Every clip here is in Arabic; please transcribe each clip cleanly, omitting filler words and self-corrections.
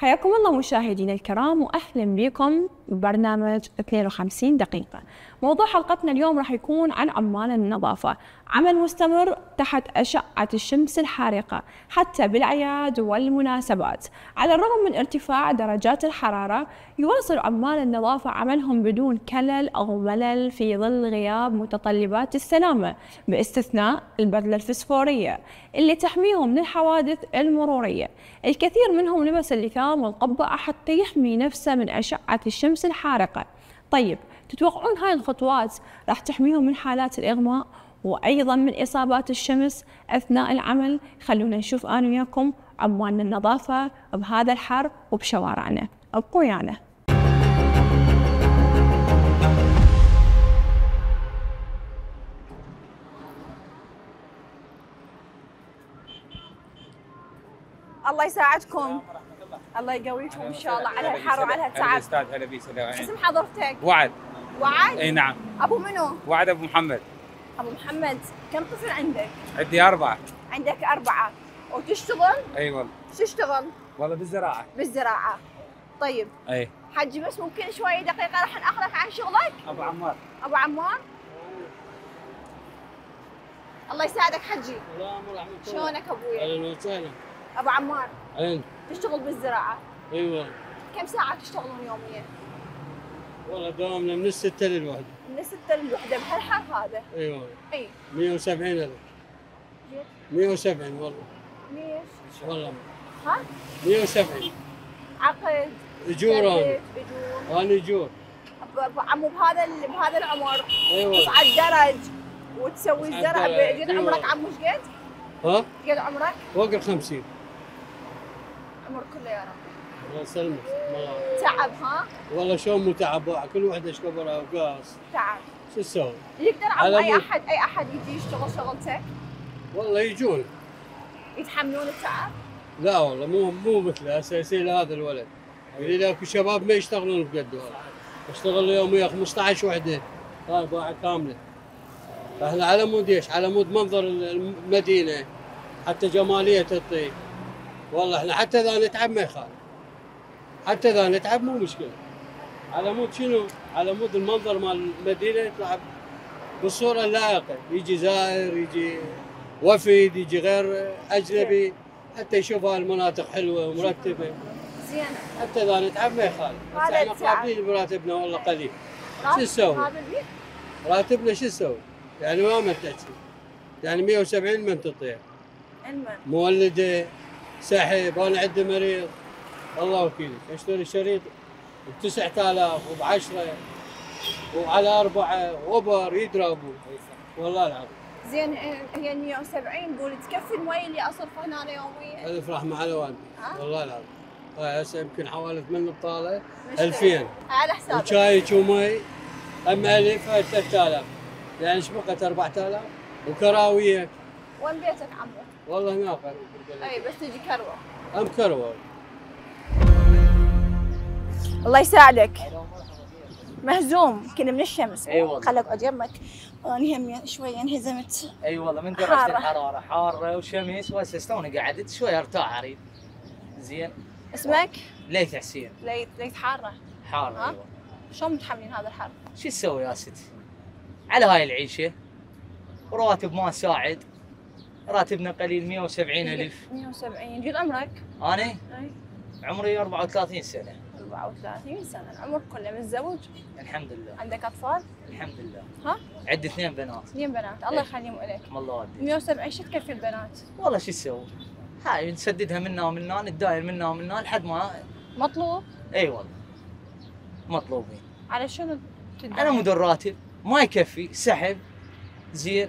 حياكم الله مشاهدينا الكرام واهلا بكم ببرنامج 52 دقيقة. موضوع حلقتنا اليوم راح يكون عن عمال النظافة، عمل مستمر تحت أشعة الشمس الحارقة حتى بالأعياد والمناسبات. على الرغم من ارتفاع درجات الحرارة يواصل عمال النظافة عملهم بدون كلل أو ملل في ظل غياب متطلبات السلامة، باستثناء البدلة الفسفورية اللي تحميهم من الحوادث المرورية. الكثير منهم لبس اللثام والقبعة حتى يحمي نفسه من أشعة الشمس الحارقة. طيب تتوقعون هاي الخطوات راح تحميهم من حالات الإغماء وأيضا من إصابات الشمس أثناء العمل؟ خلونا نشوف أنا وياكم عمال النظافة بهذا الحر وبشوارعنا. ابقوا ويانا. الله يساعدكم، الله يقويكم ان شاء الله على الحر وعلى التعب. استاذ هلا بيك. اسم حضرتك؟ وعد. وعد؟ اي نعم. ابو منو؟ وعد ابو محمد. ابو محمد، كم طفل عندك؟ عندي 4. عندك 4 وتشتغل؟ اي والله. شو تشتغل؟ والله بالزراعه. بالزراعة. طيب اي حجي بس ممكن شوية دقيقة راح ناخذك عن شغلك؟ ابو عمار. ابو عمار؟ الله يساعدك حجي. السلام ورحمة الله. شلونك ابويا؟ اهلا وسهلا. ابو عمار اين؟ تشتغل بالزراعة، ايوه كم ساعة تشتغلون يوميا؟ والله دوامنا من 6 للوحدة. من 6 للوحدة بهالحر هذا؟ ايوه. اي 170,000. 170 والله. ليش؟ والله ها؟ 170. عقد؟ اجور انا. اجور؟ انا اجور. عمو بهذا العمر ايوه. تصعد درج وتسوي تصعد الزرع درج، قد أيوة. عمرك عمو ايش قد؟ ها؟ قد عمرك؟ فوق ال 50. عمر كله يا رب. الله يسلمك. والله تعب ها؟ والله شلون مو تعب، كل وحده ايش كبرها وقاص. تعب. شو تسوي؟ يقدر على عمو مود. اي احد يجي يشتغل شغلتك؟ والله يجون. يتحملون التعب؟ لا والله مو مثله هسه يصير هذا الولد. اللي اكو شباب ما يشتغلون بقد والله. اشتغل يوميا 15 وحده. هاي باعة كامله. احنا على مود ايش؟ على مود منظر المدينه، حتى جماليه الطريق. والله احنا حتى اذا نتعب ما يخالف. حتى اذا نتعب مو مشكله. على مود شنو؟ على مود المنظر مال المدينه يطلع بالصوره اللائقه، يجي زائر، يجي وفد، يجي غير اجنبي، حتى يشوف هاي المناطق حلوه ومرتبه. زين. حتى اذا نتعب ما يخالف. بس هذا احنا التعب. قابلين براتبنا والله قليل. شو نسوي؟ هذا البيت؟ راتبنا شو نسوي؟ يعني ما تحكي. يعني 170 من تطيع. المن. مولده، سحب، انا عندي مريض. الله وكيلك، اشتري شريط ب 9000 وب 10 وعلى 4 اوبر يضربوا. والله العظيم. زين هي 170 قول تكفي المي اللي اصرفه هنا يوميا؟ الف رحمه على والدي. والله العظيم. هاي هسه يمكن حوالي 8 بطاله نشتري. 2000 على حسابك. وشاي ومي هم 1000 هاي 3000 يعني ايش بقت 4000 وكراويه. وين بيتك عمو؟ والله هناك. اي بس تجي كروه. هم كروه. الله يساعدك. مهزوم كنا من الشمس. اي والله. خلك اقعد يمك. انا هم شوي انهزمت. اي والله من درجه حارة. الحراره حاره وشمس وهسه توني قعدت شوي ارتاح اريد. زين. اسمك؟ ليث حسين. ليث حاره. حاره. ها؟ ايوه. شلون متحملين هذا الحر؟ شو تسوي يا ستي؟ على هاي العيشه وراتب ما ساعد، راتبنا قليل 170,000. 170. قد عمرك؟ انا اي عمري 34 سنه. 34 سنه. العمر كله متزوج؟ الحمد لله. عندك اطفال؟ الحمد لله. ها؟ عندي 2 بنات. 2 بنات، الله يخليهم لك. الله ودي. 170 شو تكفي البنات؟ والله شو تسوي؟ هاي نسددها منا ومنا، نتداير منا ومنا لحد ما. مطلوب؟ اي والله. مطلوبين. على شنو على مود الراتب ما يكفي، سحب. زين.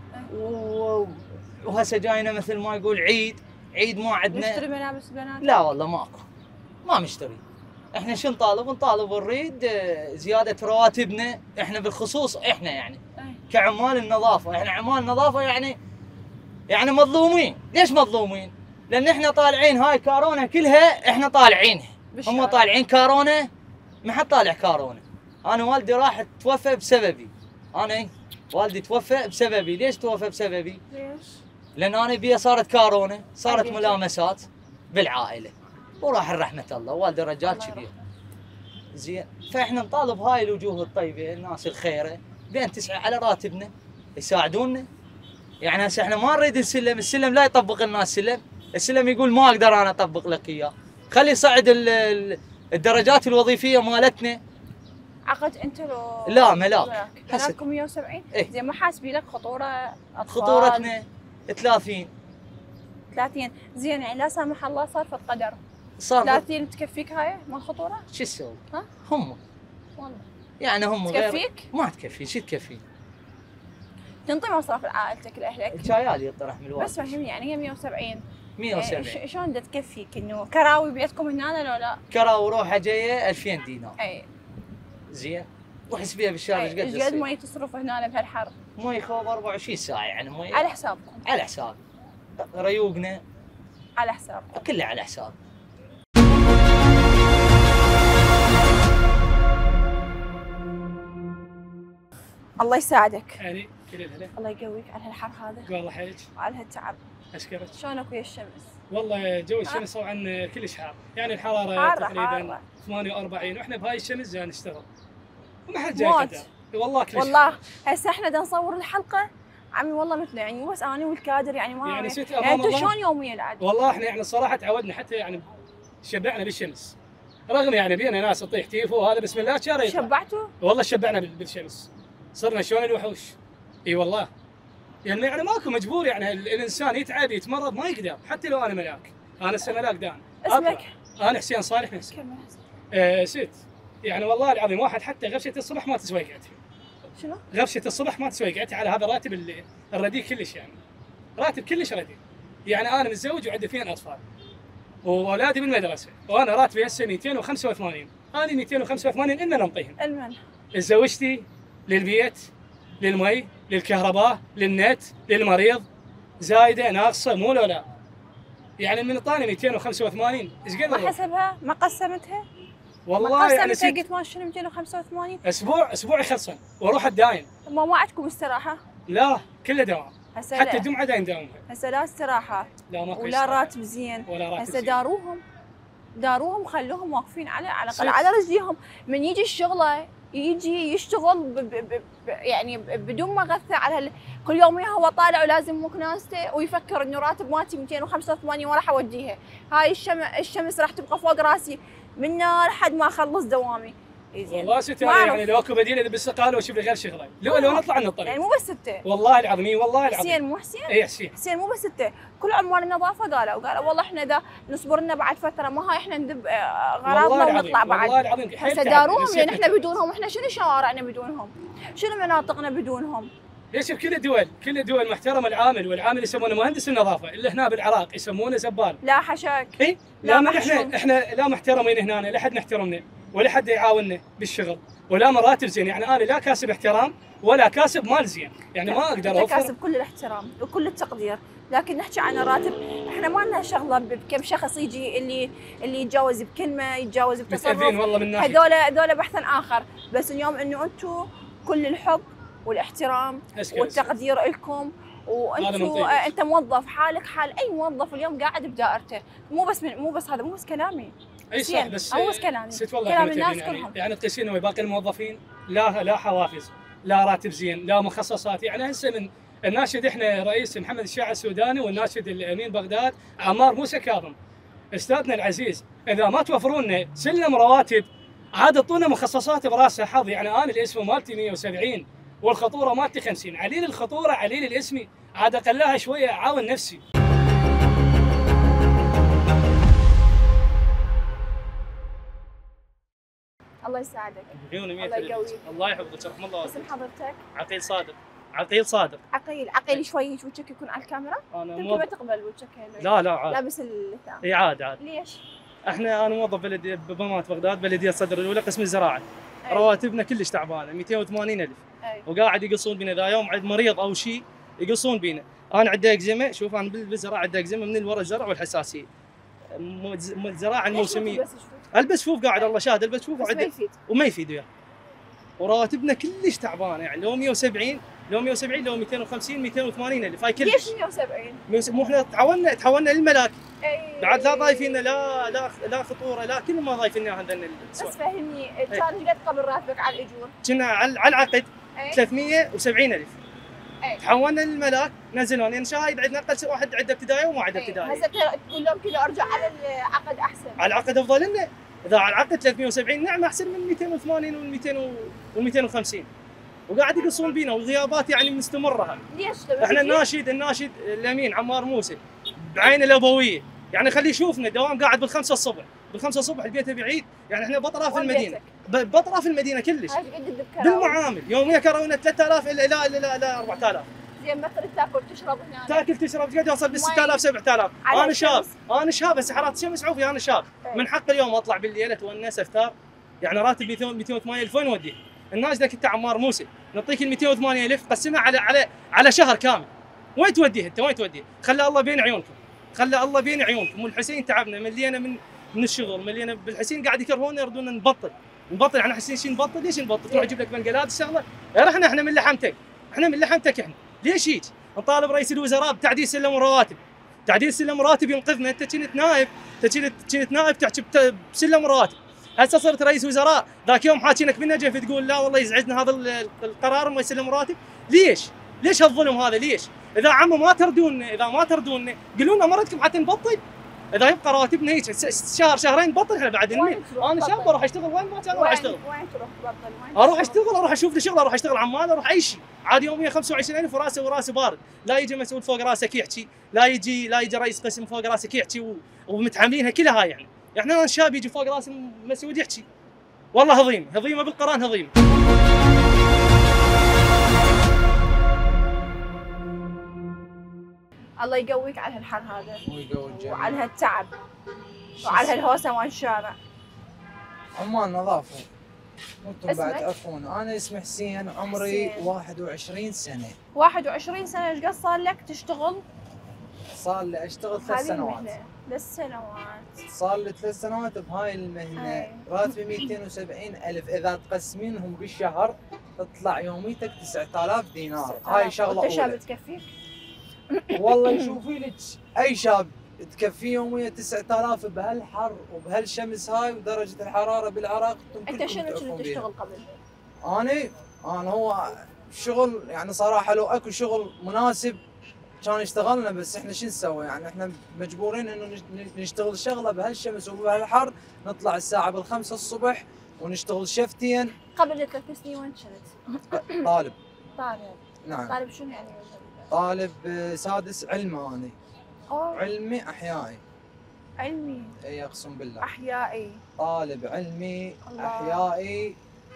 وهسه جاينا مثل ما يقول عيد ما عندنا. نشتري ملابس بنات؟ لا والله ماكو، ما مشتري. احنا شو نطالب؟ نطالب نريد زياده رواتبنا احنا بالخصوص، احنا يعني كعمال النظافه، احنا عمال النظافه يعني مظلومين. ليش مظلومين؟ لان احنا طالعين هاي كورونا كلها احنا طالعينها. هم طالعين كورونا، ما حد طالع كورونا. انا والدي راح توفى بسببي. انا والدي توفى بسببي. ليش توفى بسببي؟ ليش؟ لان انا بيا صارت كورونا، صارت ملامسات بالعائله. وراح رحمه الله، والده رجال الله كبير. يرحمه. زين، فاحنا نطالب هاي الوجوه الطيبه، الناس الخيره، بان تسعى على راتبنا، يساعدونا. يعني هسه احنا ما نريد السلم لا يطبق لنا السلم يقول ما اقدر انا اطبق لك اياه، خلي يصعد الدرجات الوظيفيه مالتنا. عقد انت لو لا ملاك. ملاككم 170. إيه. زين ما حاسبي لك خطوره اطفال؟ خطورتنا 30. 30. زين يعني لا سامح الله صار في القدر صار 30 تكفيك هاي ما خطوره؟ شو تسوي؟ ها؟ هم والله يعني هم غير تكفيك؟ ما تكفي. شو تكفي؟ تنطي مصرف لعائلتك لاهلك؟ الجايال يطرح من الوالد. بس فهمني يعني هي 170. 170 شلون بدها تكفيك انه كراوي بيتكم هنا لو لا؟ كراوي روحه جايه 2000 دينار. اي زين، وحسبيها بالشهر ايش قد ايش قد مي تصرف هنا بهالحر؟ مي خوف 24 ساعه يعني مي على حسابكم. على حساب ريوقنا على حسابكم. كله على حساب. الله يساعدك. يعني كل الهلا. الله يقويك على هالحر هذا والله حيج. وعلى هالتعب. اشكرك. شلونك ويا الشمس؟ والله جو الشمس طبعا كلش حار، يعني الحراره حارة تقريبا حارة. 48 واحنا بهاي الشمس جاي نشتغل. وما حد جاي موت. قدام. والله كلش والله حار. هسه احنا بدنا نصور الحلقه عمي والله مثله يعني مو بس انا والكادر يعني ما يعني ست يعني امام انتم الله. شلون يوميا عاد؟ والله احنا يعني الصراحه تعودنا حتى يعني شبعنا بالشمس. رغم يعني بينا ناس تطيح تيفو وهذا بسم الله شهر يطلع. شبعتوا؟ والله شبعنا بالشمس. صرنا شلون الوحوش. اي والله. يعني ماكو مجبور يعني الانسان يتعب يتمرض ما يقدر، حتى لو انا ملاك. انا هسه ملاك دان. اسمك؟ انا حسين صالح نفسي. كمل. ست. يعني والله العظيم واحد حتى غفشه الصبح ما تسوي قعدتي. شنو؟ غفشه الصبح ما تسوي قعدتي على هذا الراتب الرديء كلش يعني. راتب كلش رديء. يعني انا متزوج وعندي 2 اطفال. واولادي بالمدرسه، وانا راتبي هسه 285. انا 285 إلنا نعطيهم. المن زوجتي للبيت، للمي، للكهرباء، للنت، للمريض، زايده ناقصه مو ولا لا. يعني من طاني 285 ايش قد ما أروح؟ حسبها؟ ما قسمتها؟ والله يعني قسمتها ست قلت ما شنو 285؟ اسبوع يخلصن واروح الدايم. ما عندكم استراحه؟ لا كله دوام. هسه حتى لا. الجمعه دايم داومها. هسه لا استراحه لا ماكو ولا استراحة. راتب زين. ولا راتب هسه زين. داروهم خلوهم واقفين على الاقل صدق. على رجليهم. من يجي الشغله يجي يشتغل يعني بدون ما غثى على كل يوم هو طالع ولازم مكناسته ويفكر انه راتب مالتي 285 وراح اوديها. هاي الشمس راح تبقى فوق راسي من لحد ما اخلص دوامي. والله ست ما أعرف. يعني لو اكو بديل بالاستقاله واشوف لي غير شغله، لو نطلع عن يعني الطريق. مو بس انت. والله العظيم والله العظيم. حسين مو حسين؟ اي حسين. حسين مو بس انت، كل عمال النظافه قالوا والله احنا اذا نصبر لنا بعد فتره ما هاي احنا ندب غراضنا ونطلع بعد. والله العظيم هسه داروهم لان احنا بدونهم، احنا شنو شوارعنا بدونهم؟ شنو مناطقنا بدونهم؟ ليش بكل الدول محترمه العامل، والعامل يسمونه مهندس النظافه، اللي هنا بالعراق يسمونه زبال. لا حشاك. اي لا لا محشوم. احنا لا محترمين هنا، لا حد محترمنا ولا حد يعاوننا بالشغل ولا مراتب زين. يعني انا لا كاسب احترام ولا كاسب مال زين، يعني ما اقدر انت اوفر. كاسب كل الاحترام وكل التقدير، لكن نحكي عن راتب. احنا ما لنا شغله بكم شخص يجي اللي يتجاوز بكلمه، يتجاوز بتصرف. متأذين والله من ناحيه. هذول بحثا اخر، بس اليوم انه انتم كل الحب والاحترام أشكرك. والتقدير لكم. وانتم انت موظف حالك حال اي موظف اليوم قاعد بدائرته. مو بس كلامي. اي صح، بس هو بس كلامي. ست والله كلام احنا الناس متعبين كلهم. يعني تقيسين وباقي الموظفين لا حوافز، لا راتب زين، لا مخصصات. يعني هسه من الناشد احنا رئيس محمد الشاعر السوداني والناشد الامين بغداد عمار موسى كاظم استاذنا العزيز، اذا ما توفرون لنا سلم رواتب عاد اعطونا مخصصات براسها حظ. يعني انا الاسم مالتي 170 والخطوره مالتي 50، عليل الخطوره عليل الاسمي عاد اقلها شويه اعاون نفسي. الله يساعدك. عيوني 100 الله يقويك. الله يحفظك رحم الله اسم حضرتك؟ عقيل صادق. عقيل صادق. عقيل شوي وجهك يكون على الكاميرا. انا يمكن ما تقبل وجهك لا عاد. لابس الثاني. اي عاد. ليش؟ انا موظف بلديه بضمات بغداد، بلديه صدر الاولى قسم الزراعه. أي. رواتبنا كلش تعبانه 280,000. أي. وقاعد يقصون بينا، اذا يوم عند مريض او شيء يقصون بينا. انا عندي اكزيما، شوف انا بالزراعه عندي اكزيما من الورا الزرع والحساسيه. الزراعه الموسميه. البس شوف قاعد الله شاهد، البس شوف بس ما يفيد. وما يفيد وياه. ورواتبنا كلش تعبانه، يعني لو 170 لو 170 لو 250 280 الف هاي كلش. ليش 170؟ مو احنا تحولنا للملاك اي بعد، لا ضايفين لا خطوره لا كل ما ضايفين لنا هذا بس فهمني كان ايش قد قبل راتبك على الاجور؟ كنا على العقد 370 الف. تحولنا للملاك نزلوا لان شاهد عندنا اقل واحد عنده ابتدائي وما عنده ابتدائي. هسه تقول لهم كذا ارجع على العقد احسن. على العقد افضل لنا، اذا على العقد 370 نعم احسن من 280 وال 250 وقاعد يقصون بينا وغيابات يعني مستمره. ليش؟ احنا الناشد الامين عمار موسى بعين الابويه يعني خليه يشوفنا دوام قاعد بالخمسة الصبح البيت بعيد يعني احنا باطراف المدينه باطراف المدينه كلش بالمعامل يوميا كرونا 3000 الى 4000. زين مثلا تاكل تشرب هنا تاكل تشرب قد يوصل بال 6000 7000. انا شاب بس حراره الشمس عوفي انا شاب من حق اليوم اطلع بالليل اتونس افطر يعني راتب 280 الف وين اوديه؟ الناس ذاك انت عمار موسى نعطيك ال 280 الف قسمها على شهر كامل وين توديه انت وين توديه؟ خلى الله بين عيونكم خلى الله بين عيونكم والحسين تعبنا ملينا من الشغل ملينا بالحسين قاعد يكرهونا يردونا نبطل احنا حسين شي نبطل ليش نبطل؟ تروح اجيب لك بنقلات الشغله احنا من لحمتك احنا ليش هيك؟ نطالب رئيس الوزراء بتعديل سلم الرواتب تعديل سلم الراتب ينقذنا انت كنت نائب تحكي بسلم الرواتب هسه صرت رئيس وزراء ذاك يوم حاكينك بالنجف تقول لا والله يزعجنا هذا القرار ما يسلم الراتب ليش هالظلم هذا ليش؟ اذا عمو ما تردوننا قولوا لنا مرتكم حتى نبطل اذا يبقى رواتبنا هيك شهر شهرين نبطل احنا بعد انا شاب بروح اشتغل وين ما كان اروح اشتغل وين تروح تبطل؟ اروح اشتغل اروح اشوف لي شغل اروح اشتغل عمال اروح اي شيء عادي يوميا 25000 وراسه بارد لا يجي مسؤول فوق راسك يحكي لا يجي رئيس قسم فوق راسك يحكي ومتحملينها كلها هاي يعني انا شاب يجي فوق راس المسؤول يحكي والله هضيمه بالقران هضيمه. الله يقويك على هالحر هذا ويقوي الجميع وعلى هالتعب وعلى هالهوسه مال الشارع. عمان نظافه وانتم اسمك؟ بعد تعرفون. انا اسمي حسين عمري 21 سنه. 21 سنه ايش قد صار لك تشتغل؟ صار لي اشتغل 3 سنوات. 3 سنوات صار لي 3 سنوات بهاي المهنه. راتبي 270 الف اذا تقسمينهم بالشهر تطلع يوميتك 9000 دينار. هاي شغله انت شاب اولى. تكفيك؟ والله شوفي لك اي شاب تكفيه يوميا 9000 بهالحر وبهالشمس هاي ودرجه الحراره بالعراق. انت شنو كنت تشتغل قبل؟ انا هو شغل يعني صراحه لو اكو شغل مناسب كان اشتغلنا بس احنا شو نسوي يعني احنا مجبورين انه نشتغل شغله بهالشمس وبهالحر نطلع الساعه بالخمسة الصبح ونشتغل شفتين. قبل 3 سنين وين كنت؟ طالب. طالب. نعم. طالب شنو يعني؟ طالب سادس علمي انا. أوه. علمي احيائي. علمي. اي اقسم بالله. احيائي. طالب علمي الله. احيائي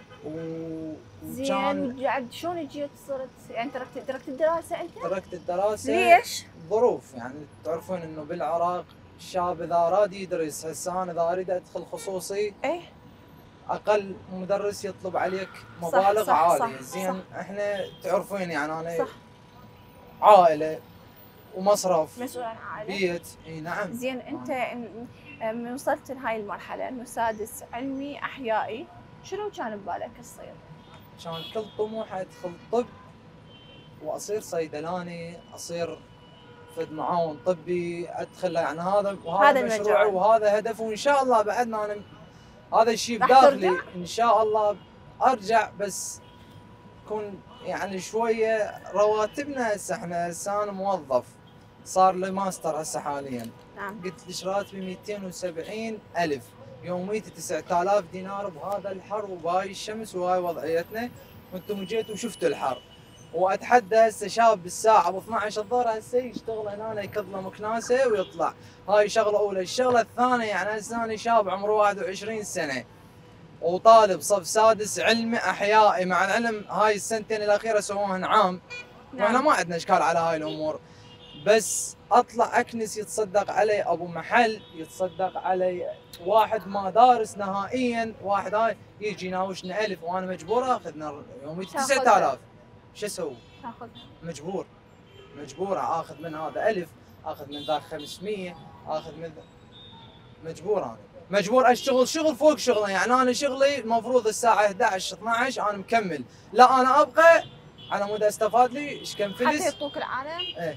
زين شلون جيت صرت يعني تركت الدراسه انت؟ تركت الدراسه. ليش؟ ظروف يعني تعرفون انه بالعراق الشاب اذا اراد يدرس هسه انا اذا اريد ادخل خصوصي ايه اقل مدرس يطلب عليك مبالغ صح عاليه. صح زين صح. احنا تعرفون يعني انا صح. عائله ومصرف مسؤول عن عائله بيت. اي نعم. زين انت من وصلت لهاي المرحله انه سادس علمي احيائي شنو كان ببالك تصير؟ كان كل طموحي ادخل طب واصير صيدلاني اصير فد معاون طبي ادخل يعني وهذا مشروعي وهذا هدفي وان شاء الله بعدنا انا هذا الشيء بداخلي ان شاء الله ارجع بس يكون يعني شويه رواتبنا هسه احنا هسه انا موظف صار لي ماستر هسه حاليا. نعم. قلت ليش راتبي 270 الف يوميتي 9000 دينار بهذا الحر وبهاي الشمس وهاي وضعيتنا وانتم جيتوا وشفتوا الحر. واتحدى هسه شاب بالساعه ب 12 الظهر هسه يشتغل هنا يكض له مكناسه ويطلع. هاي شغله اولى. الشغله الثانيه يعني هسه انا شاب عمره 21 سنه وطالب صف سادس علمي احيائي مع العلم هاي السنتين الاخيره سووهن عام. نعم. واحنا ما عندنا اشكال على هاي الامور بس اطلع اكنس يتصدق علي ابو محل يتصدق علي واحد ما دارس نهائيا واحد هاي يجي يناوشنا 1000 وانا مجبور اخذ يومي 9000 شو اسوي؟ تاخذها. مجبور اخذ من هذا 1000 اخذ من ذاك 500 اخذ من مجبور انا مجبور اشتغل شغل فوق شغله يعني انا شغلي المفروض الساعه 11 12 انا مكمل لا انا ابقى على مود استفاد لي ايش كم حتى فلس. يعطوك العالم. ايه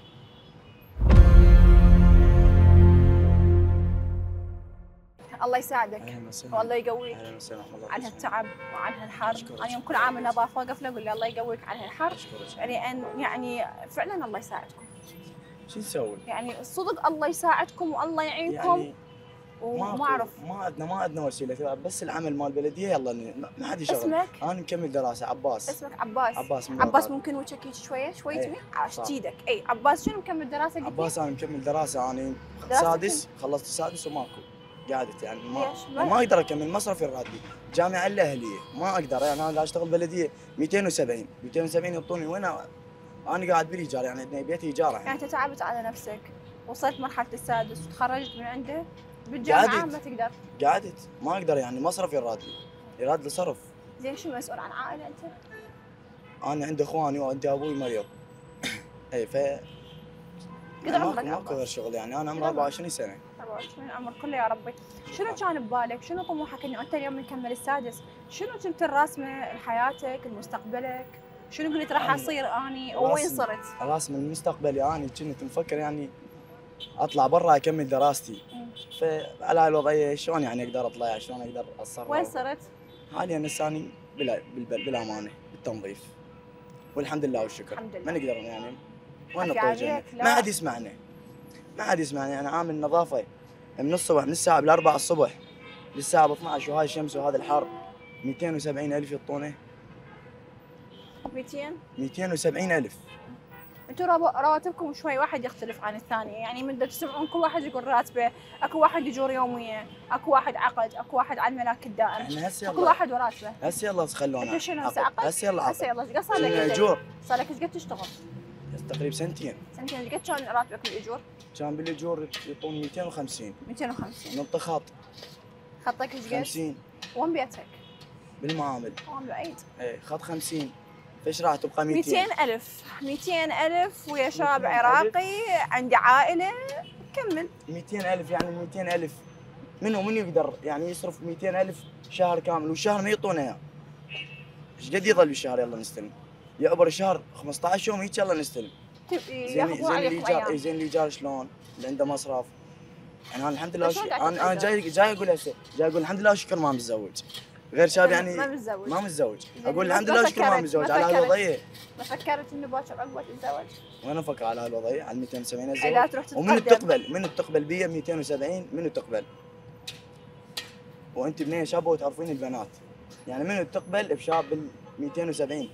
الله يساعدك اهلا وسهلا. والله يقويك اهلا وسهلا الله عن هالتعب وعن هالحر. أشكرك. انا يوم كل عام النظافه اقف له اقول له الله يقويك عن هالحر. أشكرك. يعني فعلا الله يساعدكم. شو نسوي؟ يعني الصدق الله يساعدكم والله يعينكم. يعني وما اعرف ما عندنا وسيله، بس العمل مال البلديه يلا ما حد يشتغل. اسمك؟ انا مكمل دراسه عباس. اسمك عباس. عباس من عباس بغداد. ممكن وجهك شوي إيه، عشت صح. ايدك. اي عباس شنو مكمل دراسه قلت لي؟ عباس انا مكمل دراسه، انا دراسة سادس خلصت السادس وماكو قعدت يعني ليش؟ ما اقدر اكمل مصرفي الراتبي، جامعه الاهليه ما اقدر يعني انا اشتغل بلديه 270 يعطوني وين انا قاعد بالايجار يعني عندنا بيتي ايجار يعني يعني. انت تعبت على نفسك وصلت مرحله السادس وتخرجت من عنده بالجامعه قعدت. ما تقدر. قعدت ما اقدر يعني مصرفي الراتبي يراد لصرف. زين شو مسؤول عن عائله انت؟ انا عندي اخواني وعندي ابوي مريض. اي ف قد عمرك ماكو عباس؟ غير شغل يعني انا عمري قد 24 سنه. 24 عمر كله يا ربي. شنو كان ببالك؟ شنو طموحك انه انت اليوم مكمل السادس؟ شنو كنت راسمه لحياتك لمستقبلك؟ شنو قلت راح اصير اني ووين راسم- صرت؟ راسم المستقبلي انا كنت مفكر يعني اطلع برا اكمل دراستي. فعلى هالوضعيه شلون يعني اقدر اطلع، شلون اقدر اتصرف؟ وين صرت؟ حاليا هسه اني بالامانه بالتنظيف والحمد لله والشكر. الحمد لله. ما نقدر يعني وين عافية نطول جنة؟ عليك، لا. ما حد يسمعنا، ما حد يسمعنا. انا عامل نظافه من الصبح، من الساعه 4 الصبح للساعه 12 وهاي الشمس وهذا الحر 270,000 يعطونه. 200. 270,000. انتم رواتبكم شوي واحد يختلف عن الثاني، يعني من تسمعون كل واحد يقول راتبه، اكو واحد يجور يوميا، اكو واحد عقد، اكو واحد على الملاك الدائم، احنا هسه كل يلا واحد وراتبه. هسه يلا خلونا انت شنو هسه عقد؟ هسه يلا هسه عقد. يلا ايش صار لك؟ شنو انت؟ اجور؟ صار لك ايش قد تشتغل؟ تقريبا سنتين. سنتين ايش قد كان راتبك بالاجور؟ كان بالاجور يعطون 250. 250. نط خط خطك ايش قد؟ 50 وين بيتك؟ بالمعامل. وين بعيد؟ ايه خط 50. فايش راح تبقى 200؟ 200,000 200,000 ويا شاب 200,000. عراقي عندي عائله كمل. 200,000 يعني 200,000 منو يقدر يعني يصرف 200,000 شهر كامل والشهر ما يعطونه اياه؟ ايش قد يظل بالشهر يلا نستلم؟ يعبر الشهر 15 يوم هيك يلا نستلم. ياخذون عليكم الايجار ايام. زين الايجار شلون؟ اللي عنده مصرف. يعني انا الحمد لله شلون قاعد انا تتأجر؟ جاي اقول هسه جاي اقول الحمد لله شكر ما متزوج. غير شاب يعني ما متزوج. ما متزوج. زين، اقول ما الحمد لله شكر ما فكرت- متزوج ما على فكرت. هالوضعيه. ما فكرت انه باكر عقبه تتزوج؟ وانا افكر على هالوضعيه على 270 إيه، لا اتزوج. تروح تتقدم. منو تقبل بي 270 منو تقبل؟ وانت بنيه شابه وتعرفين البنات يعني منو تقبل بشاب بال 270؟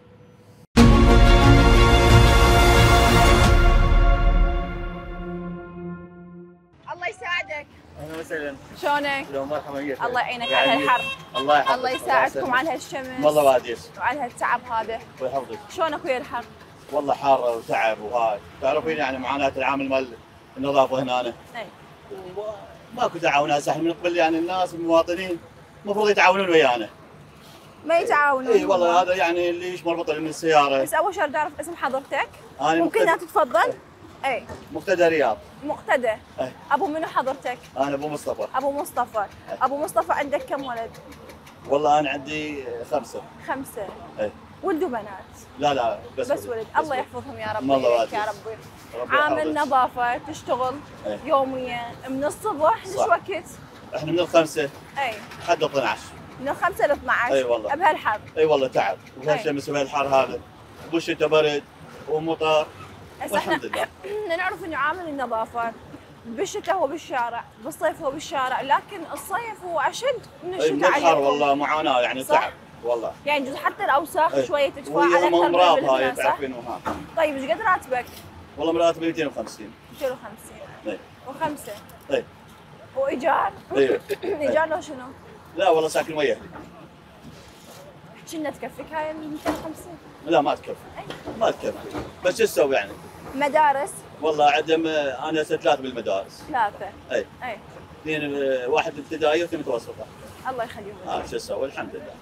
الله يساعدك. اهلا وسهلا. شلونك؟ لو مرحبا وياك. الله يعينك على هالحر. الله يحفظك. الله يساعدكم على هالشمس. والله واديس. وعلى هالتعب هذا. الله يحفظك. شلونك ويا الحر؟ والله حاره وتعب وهاي، تعرفين يعني معاناه العامل مال النظافه هنا. اي. ماكو تعاون هسه احنا من قبل يعني الناس المواطنين المفروض يتعاونون ويانا. ما يتعاونون. اي والله هذا يعني اللي يش مربوط من السياره. بس اول شيء بدي اعرف اسم حضرتك. انا ممكن لا تتفضل؟ اي. مقتدى رياض. مقتدى. أي. ابو منو حضرتك؟ انا ابو مصطفى. ابو مصطفى. ابو مصطفى عندك كم ولد؟ والله انا عندي 5. 5. اي. ولد وبنات؟ لا بس ولد. الله يحفظهم يا رب. الله وياك يا وادي. ربي. ربي عامل يحفظك. نظافة تشتغل أي. يوميا من الصبح ليش صح. وقت؟ احنا من 5 اي. لحد 12. من 5 ل 12. أي والله. بهالحر. اي والله تعب أي. وهالشمس وهالحر هذا والشتاء برد ومطر هسه احنا والحمد لله. بدنا نعرف انه عامل النظافة بالشتاء هو بالشارع، بالصيف هو بالشارع، لكن الصيف هو اشد من اي الشتاء من الحر عليكم. والله معاناه يعني صح. تعب والله. يعني جزء حتى الاوساخ أي. شوية تتفاعل وهي اكثر من امراض هاي البنات، صح؟ تعرفين وها. طيب ايش قد راتبك؟ والله مراتبي 250. 250. اي. وخمسة. اي. وايجار؟ اي. ايجار لو شنو؟ لا والله ساكن ويا اهلي. كنا تكفيك هاي ال 250؟ لا ما تكفي. ما تكفي بس شو تسوي يعني؟ مدارس؟ والله عدم انا هسه 3 بالمدارس. 3. اي. اي. 2 واحد ابتدائيه و2 متوسطه. الله يخليهم. شو تسوي الحمد لله.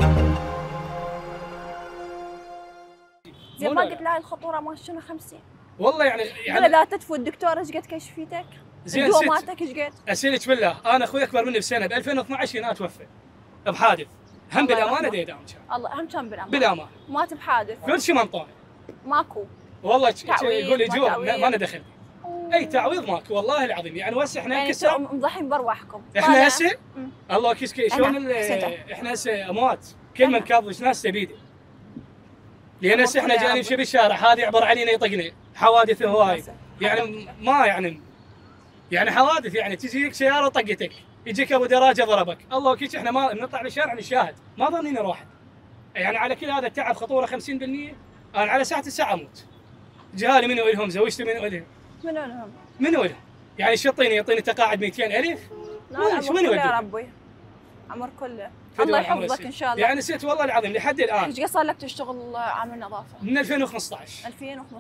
زين ما قلت لا الخطوره ما شنو 50؟ والله يعني اذا تدفو الدكتور ايش قد كشفيتك؟ زين دواماتك ايش قد؟ اسالك بالله انا اخوي اكبر مني بسنه ب 2012 هنا توفى بحادث هم بالامانه ديدام الله هم كان بالامانه مات بحادث كل شيء منطوني ماكو والله يقول يجون ما له دخل اي تعويض ماكو والله العظيم يعني هسه احنا يعني انكسر مضحين بارواحكم احنا هسه الله كيس شلون احنا هسه اموات كل من كاظش ناس تبيده لان هسه احنا جايين نمشي بالشارع هذا يعبر علينا يطقنا حوادث هواي يعني ما يعني حوادث يعني تجيك سياره طقتك يجيك ابو دراجه ضربك الله كيس احنا ما نطلع للشارع نشاهد ما ظنينا واحد يعني على كل هذا التعب خطوره 50% انا على ساعه الساعه اموت جهالي منو الهم زوجتي منو الهم منو الهم يعني شو يعطيني تقاعد 200,000 منو يا ربي عمر كله الله يحفظك ان شاء الله يعني نسيت والله العظيم لحد الان ايش قد صار لك تشتغل عامل نظافه؟ من 2015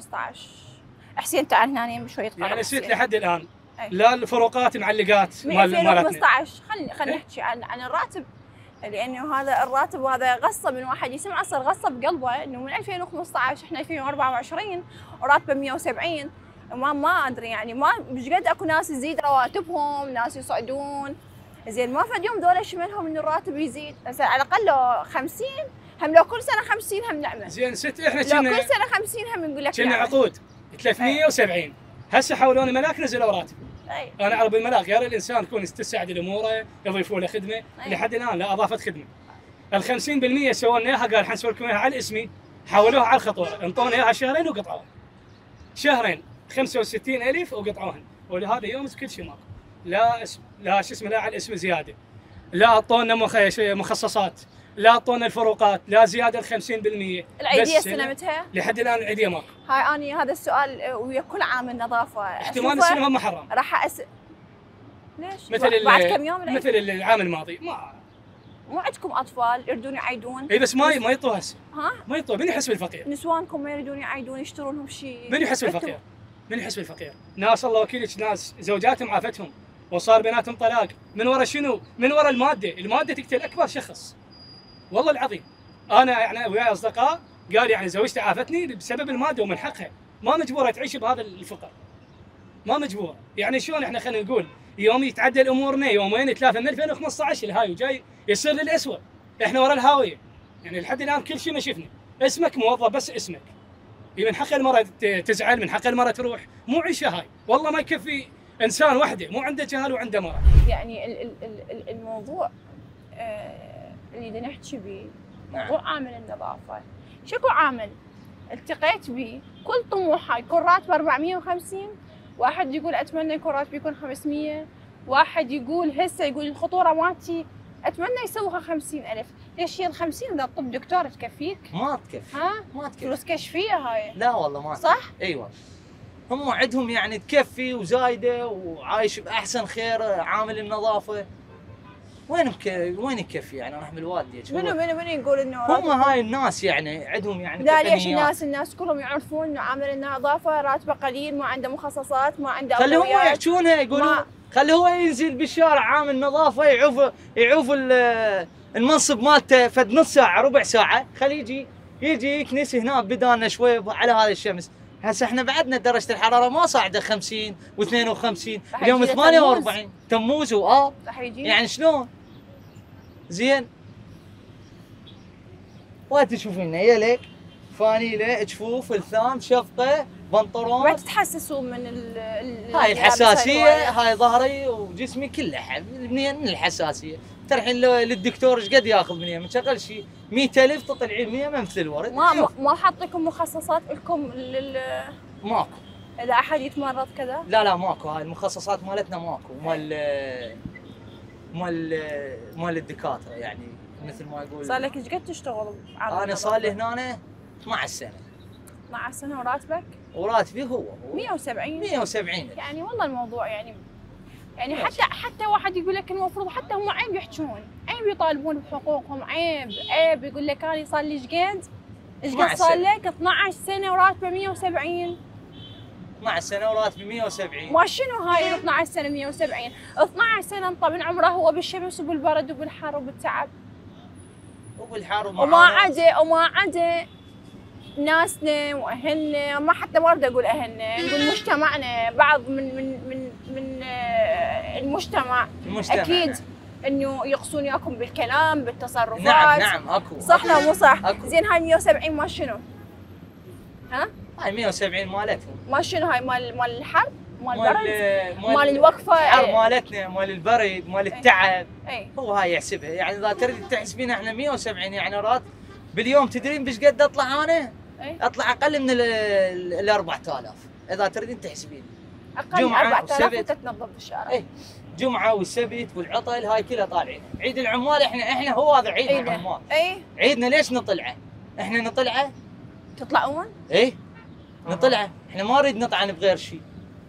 حسين تعال هنا بشوي يعني نسيت لحد الان لا الفروقات معلقات من 2015 خلينا نحكي عن الراتب لانه هذا الراتب وهذا غصه من واحد يسمع صار غصه بقلبه انه من 2015 احنا 2024 وراتبه 170 ما ادري يعني ما مش قد اكو ناس تزيد رواتبهم ناس يصعدون زين ما فد يوم دول شملهم ان الراتب يزيد هسه على الاقل لو 50 هم لو كل سنه 50 هم نعمل زين ست احنا لو كل سنه 50 هم نقول لك كنا عقود 370 هسه حولوني ملاك نزلوا راتب انا اعرف بالملاك غير الانسان يكون تساعد الاموره يضيفوا له خدمه لحد الان لا اضافت خدمه ال 50% سووا لنا اياها قال حنسوي لكم اياها على اسمي حولوها على الخطوره انطونا اياها شهرين وقطعوها شهرين 65,000 وقطعوهن ولهذا يوم كل شيء ماكو لا شو اسمه لا على الاسم زياده لا اعطونا مخصصات لا اعطونا الفروقات لا زياده ال 50% العيديه استلمتها؟ لحد الان العيديه ماكو هاي اني هذا السؤال ويا كل عامل نظافه احتمال السنه هم حرام راح ليش؟ مثل بعد كم يوم مثل العام الماضي مو عندكم اطفال يريدون يعيدون؟ اي بس ما يطوا هسه ها؟ ما يطوا من يحس بالفقير؟ نسوانكم ما يريدون يعيدون يشترون لهم شيء من يحس بالفقير؟ من يحس بالفقير؟ ناس الله وكيلك ناس زوجاتهم عافتهم وصار بيناتهم طلاق من ورا شنو؟ من ورا الماده تقتل اكبر شخص والله العظيم انا يعني وياي اصدقاء قال يعني زوجتي عافتني بسبب الماده ومن حقها ما مجبوره تعيش بهذا الفقر ما مجبوره يعني شلون احنا خلينا نقول يوم يتعدل امورنا يومين ثلاثه من 2015 الهاي وجاي يصير للاسوء احنا ورا الهاويه يعني لحد الان كل شيء ما شفنا اسمك موظف بس اسمك من حق المرأة تزعل من حق المرأة تروح مو عيشه هاي والله ما يكفي انسان وحده مو عنده جهل وعنده مرأة يعني الموضوع اللي بدنا نحكي به موضوع عامل النظافه شكو عامل التقيت به كل طموحه يكون راتبه 450 واحد يقول اتمنى يكون راتبي يكون 500 واحد يقول هسه يقول الخطوره مالتي اتمنى يسويها 50,000 ليش هي ال 50 اذا طب دكتور تكفيك؟ ما تكفي ها؟ ما تكفي فلوس كشفيه هاي لا والله ما صح؟ ايوه هم عندهم يعني تكفي وزايده وعايش باحسن خير عامل النظافه وين يكفي يعني راح بالوالدي منو يقول انه هم هاي الناس يعني عندهم يعني لا ليش الناس كلهم يعرفون انه عامل النظافه راتبه قليل ما عنده مخصصات ما عنده خليهم يحجونها يقولون خليه هو ينزل بالشارع عامل نظافه يعوف المنصب مالته فد نص ساعه ربع ساعه خليه يجي يكنس هنا بدانا شوي على هذا الشمس هسه احنا بعدنا درجه الحراره ما صاعده 50 و52 اليوم 48 تموز يعني شلون؟ زين وقت تشوفينا يلك فانيله جفوف الثام شفطه بنطلون ما تتحسسون من هاي الحساسيه هاي ظهري وجسمي كله من الحساسيه ترحين للدكتور ايش قد ياخذ مني مشغل شيء 100,000 تطلعين 100 مثل الورد ما حط لكم مخصصات لكم ماكو اذا احد يتمرض كذا لا ماكو هاي المخصصات مالتنا ماكو مال الدكاتره يعني مثل ما يقول صار لك ايش قد تشتغل؟ انا صار لي هنا 12 سنه 12 سنه وراتبك؟ وراتبي هو 170 يعني والله الموضوع يعني حتى واحد يقول لك المفروض حتى هم عيب يحجون عيب يطالبون بحقوقهم عيب يقول لك انا صار لي ايش قد صار لك 12 سنه وراتبه 170 12 سنه وراتبي 170 ما شنو هاي 12 سنه 170 12 سنه انطى من عمره هو بالشمس وبالبرد وبالحر وبالتعب وبالحر وما عدا ناسنا واهلنا، ما حتى ما اريد اقول اهلنا، نقول مجتمعنا، بعض من المجتمع اكيد انه يقصون وياكم بالكلام بالتصرفات. نعم اكو. صح لو مو صح؟ أكو. زين هاي 170 مال شنو؟ ها؟ هاي 170 مالتهم. مال شنو هاي؟ مال الحرب؟ مال البرد؟ مال الوقفه؟ الحرب مالتنا، مال البرد، مال التعب. اي هو هاي يحسبها، يعني اذا تريد تحسبين احنا 170 يعني رات باليوم، تدرين بش قد اطلع انا؟ اطلع اقل من ال 4000 اذا تريدين تحسبين. اقل من 4000 وانت تنظف الشارع. اي جمعه والسبت والعطل هاي كلها طالعين. عيد العمال احنا هو هذا عيد العمال. اي عيدنا ليش نطلعه؟ احنا نطلعه تطلعون؟ اي نطلعه، احنا ما نريد نطعن بغير شيء.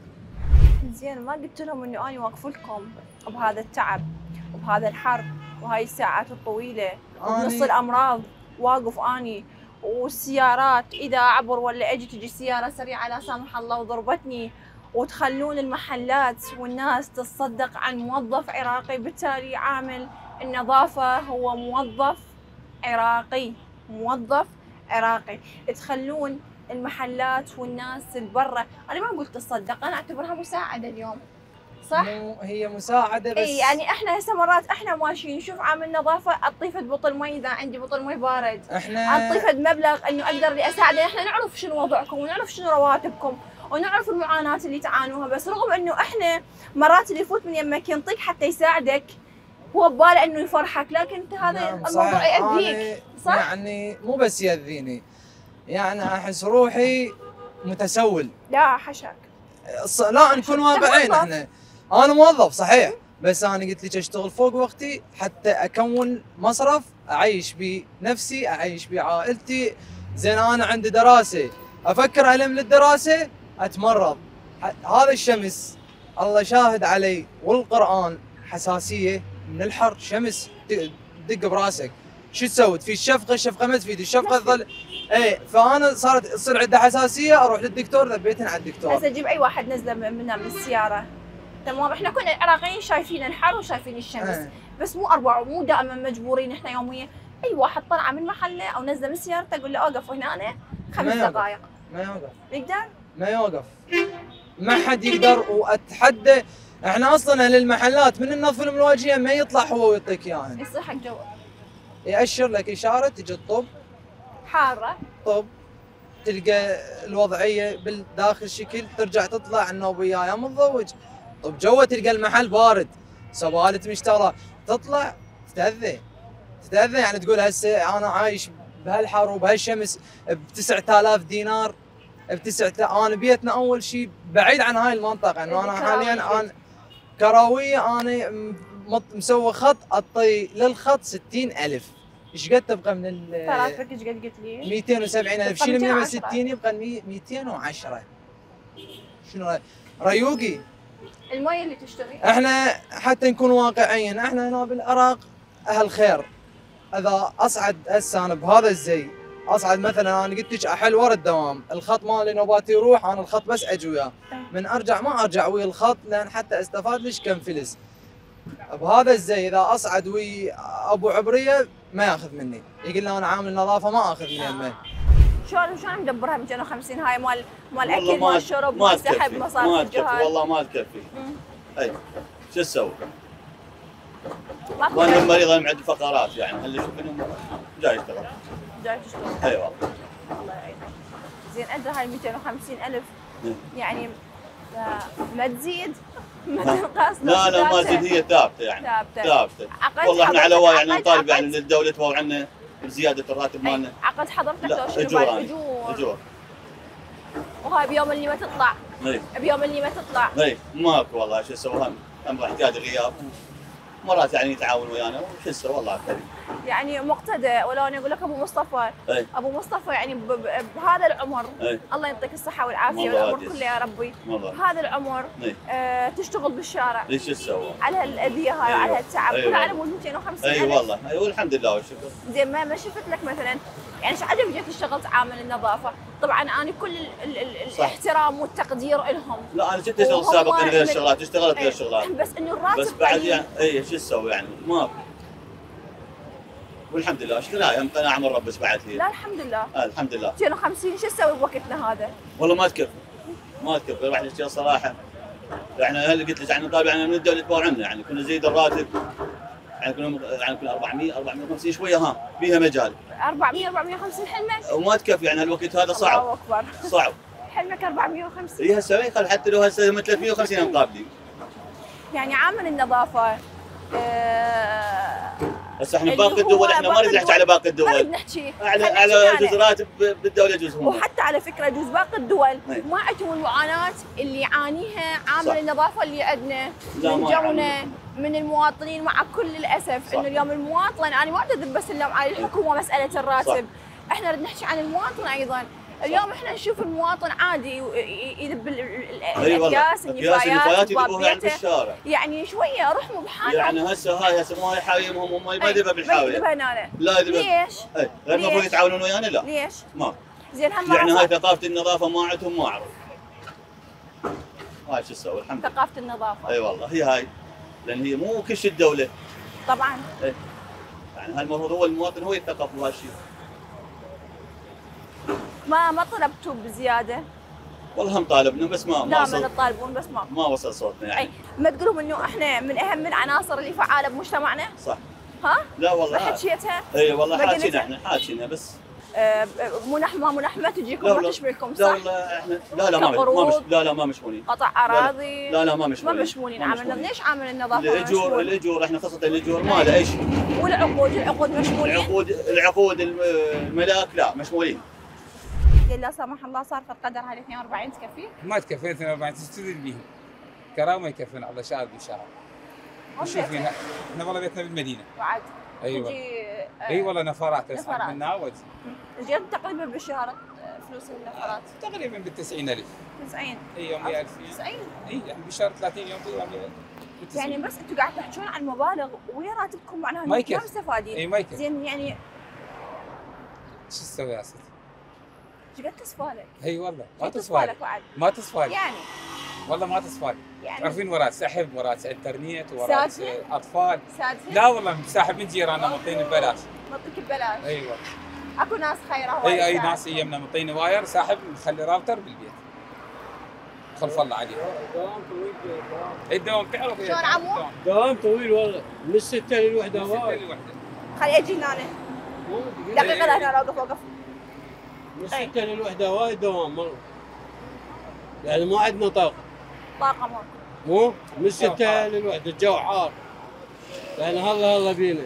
زين ما قلت لهم انه انا واقف لكم بهذا التعب وبهذا الحر وهاي الساعات الطويله وبنص الامراض واقف اني، والسيارات اذا عبر ولا اجي تجي سياره سريعه لا سامح الله وضربتني، وتخلون المحلات والناس تتصدق عن موظف عراقي، بالتالي عامل النظافه هو موظف عراقي، موظف عراقي، تخلون المحلات والناس البرة. انا ما قلت تصدق، انا اعتبرها مساعده اليوم، صح؟ هي مساعده بس. اي يعني احنا هسه مرات احنا ماشيين نشوف عامل نظافه اطيفه بطل مي، اذا عندي بطل مي بارد احنا اطيفه بمبلغ انه اقدر لي اساعده. احنا نعرف شنو وضعكم ونعرف شنو رواتبكم ونعرف المعاناه اللي تعانوها، بس رغم انه احنا مرات اللي يفوت من يمك ينطيك حتى يساعدك هو بباله انه يفرحك، لكن انت هذا الموضوع يأذيك، صح؟ يعني مو بس يأذيني، يعني احس روحي متسول. لا حشاك. لا نكون واقعيين احنا. انا موظف صحيح، بس انا قلت لك اشتغل فوق وقتي حتى اكون مصرف اعيش بيه نفسي، اعيش بيه عائلتي. زين انا عندي دراسه، افكر الم للدراسه اتمرض. هذا الشمس الله شاهد علي والقران، حساسيه من الحر، شمس تدق براسك، شو تسوي؟ تفيد الشفقه ما تفيد الشفقه تظل. ايه فانا تصير عنده حساسيه، اروح للدكتور، ذبيتن على الدكتور. هسه جيب اي واحد نزله من السياره، تمام؟ احنا كنا العراقيين شايفين الحر وشايفين الشمس، بس مو دائما مجبورين احنا يوميا. اي واحد طلع من محله او نزله من سيارته اقول له اوقف هنا أنا 5 دقائق. ما يوقف. يقدر؟ ما يوقف. ما حد يقدر. واتحدى احنا اصلا اهل المحلات من ننظف لهم الواجهه ما يطلع هو ويعطيك اياها. يصير حق جو. يأشر لك اشاره، تجي الطب حاره، طب تلقى الوضعيه بالداخل شكل، ترجع تطلع انه وياي متزوج. طب جوا تلقى المحل بارد، سوالت مشتغله، تطلع تتاذى يعني تقول هسه انا عايش بهالحر وبهالشمس ب 9000 دينار، انا بيتنا اول شيء بعيد عن هاي المنطقه، انه انا حاليا انا كراويه، انا مسوي خط اعطي للخط 60000. ايش قد تبقى من ال ثلاث ايش قد قلت لي؟ 270,000. شيل 160 يبقى 210. شنو ريوقي؟ المي اللي تشتري. احنا حتى نكون واقعيين، احنا هنا بالعراق اهل خير. اذا اصعد هسه انا بهذا الزي، اصعد مثلا انا قلت لك احل ورا الدوام، الخط مالي نوباتي يروح، انا الخط بس اجي وياه، من ارجع ما ارجع ويا الخط لان حتى استفاد ليش كم فلس. بهذا الزي اذا اصعد ويا ابو عبريه ما ياخذ مني، يقول لي انا عامل نظافه ما اخذ من يمه. شلون مدبرها 250 هاي مال اكل مال شرب مال سحب مصاريف الجهاز؟ والله ما تكفي. اي شو تسوي؟ ما وانا مريض انا عندي فقرات يعني، هل شوف انه جاي يشتغل. جاي تشتغل. اي والله. الله يعينك. زين انت هاي 250,000 يعني ما تزيد ما تنقص؟ لا ما تزيد، هي ثابته يعني. ثابته. والله احنا على واي يعني نطالب يعني للدوله توفر عنا بزياده الراتب مالنا. عقد حضرتك لو اجور. وهاي بيوم اللي ما تطلع. بيوم اللي ما تطلع. ماكو والله شو اسوي، هم احتياج غياب. مرات يعني يتعاون ويانا وشو اسوي والله كريم. يعني مقتدى. ولو انا اقول لك ابو مصطفى، ابو مصطفى يعني بهذا العمر الله يعطيك الصحه والعافيه والعمر كله يا ربي، بهذا العمر تشتغل بالشارع. ليش تسوي؟ على الاذيه هاي وعلى هالتعب كله على مود 250,000. اي والله والحمد لله والشكر. زين ما شفت لك مثلا يعني ايش عجب جيت اشتغلت عامل النظافه، طبعا انا كل الاحترام والتقدير لهم. لا انا كنت اشتغل سابقا غير الشغلات، اشتغلت غير الشغلات، بس انه الراتب بس بعد يعني شو تسوي يعني ماكو. والحمد لله اشتراها هم قناعه من ربس بعد هي. لا الحمد لله. الحمد لله. 250 شو تسوي بوقتنا هذا؟ والله ما تكفي. ما تكفي الواحد يشتري صراحه. يعني هل قلت لك يعني طالب يعني من الدوله تباوع عنا يعني كنا نزيد الراتب يعني كنا 400 450 شويه ها بيها مجال. 400 450 حلمك؟ وما تكفي يعني هالوقت هذا صعب. الله اكبر. صعب. حلمك 450؟ اي هسه ما يخل حتى لو هسه 350 مقابلين. يعني عامل النظافه هسه احنا باقي الدول احنا ما نريد نحكي على باقي الدول. ما نريد نحكي على جزء راتب بالدوله جزء هم. وحتى على فكره جزء باقي الدول ما عندهم المعاناه اللي يعانيها عامل النظافه اللي عندنا من جونا من المواطنين مع كل الاسف انه اليوم المواطن انا ما اذب بس اللوم على الحكومه مساله الراتب. احنا نريد نحكي عن المواطن ايضا. اليوم احنا نشوف المواطن عادي يذب الاكياس النفايات يذبوها يعني بالشارع. يعني شويه رحموا بحالهم. يعني هسه ما يحايمهم هم ما يذبها بالحاويه. ما يذبها هنا. لا يذبها. ليش؟ غير المفروض يتعاونون ويانا لا. ليش؟ ما. زين هم يعني هاي ثقافه النظافه ما عندهم ما اعرف. هاي شو تسوي الحمد لله. ثقافه النظافه. اي والله هي هاي لان هي مو كل شيء الدوله. طبعا. اي. يعني هاي المفروض هو المواطن هو يتثقف بهالشيء. ما طلبتوا بزياده؟ والله هم طالبنا بس ما دائما تطالبون بس ما وصل صوتنا يعني. ما تقولون انه احنا من اهم العناصر اللي فعاله بمجتمعنا؟ صح. ها؟ لا والله. ما حكيتها؟ اي والله حاكينا احنا حاكينا بس ما تجيكم ما تشملكم صح؟ لا والله احنا لا ما مشمولين. قطع اراضي؟ لا ما مشمولين. ما مشمولين عامل ليش عامل النظافه؟ الاجور احنا خاصه الاجور ما له اي شيء. والعقود مشمولين؟ العقود الملاك لا مشمولين. لا سمح الله صار في القدر هذه 42 تكفي؟ ما تكفي 42 تستدل بيهم. كرامه يكفينا على شهر بشهر. نشوف هنا احنا والله بيتنا بالمدينه. بعد ايوه. اي والله نفرات اسحب منها وجه. ايش تقريبا بالشهر فلوس النفرات؟ تقريبا بال 90,000. 90 اي يوميا 2000. 90 اي يعني بالشهر 30 يوم يوميا. يعني بس انتم قاعد تحكون عن مبالغ وين راتبكم معناها ما يكفي. ما مستفادين. اي ما يكفي. زين يعني شو تسوي يا ستي؟ ايش قد تصفى لك؟ اي والله ما تصفى لك ما تصفى لك يعني والله ما تصفى لك. يعني تعرفين ورات سحب ورات انترنت ورات اطفال. سادسة؟ لا والله ساحب من جيراننا معطيني ببلاش. معطيك ببلاش؟ ايوه. اكو ناس خيره اي ناس يمنا معطيني واير ساحب مخلي راوتر بالبيت. خلف الله عليك. دوام طويل. الدوام تعرف شلون عمو؟ دوام طويل والله من 6 للوحده. من 6 للوحده. خلي اجي هنا دقيقه لا هنا اوقف من 6 للوحده وايد دوام والله. يعني ما عندنا طاقه مو من 6 للوحده الجو حار يعني هلا بينا.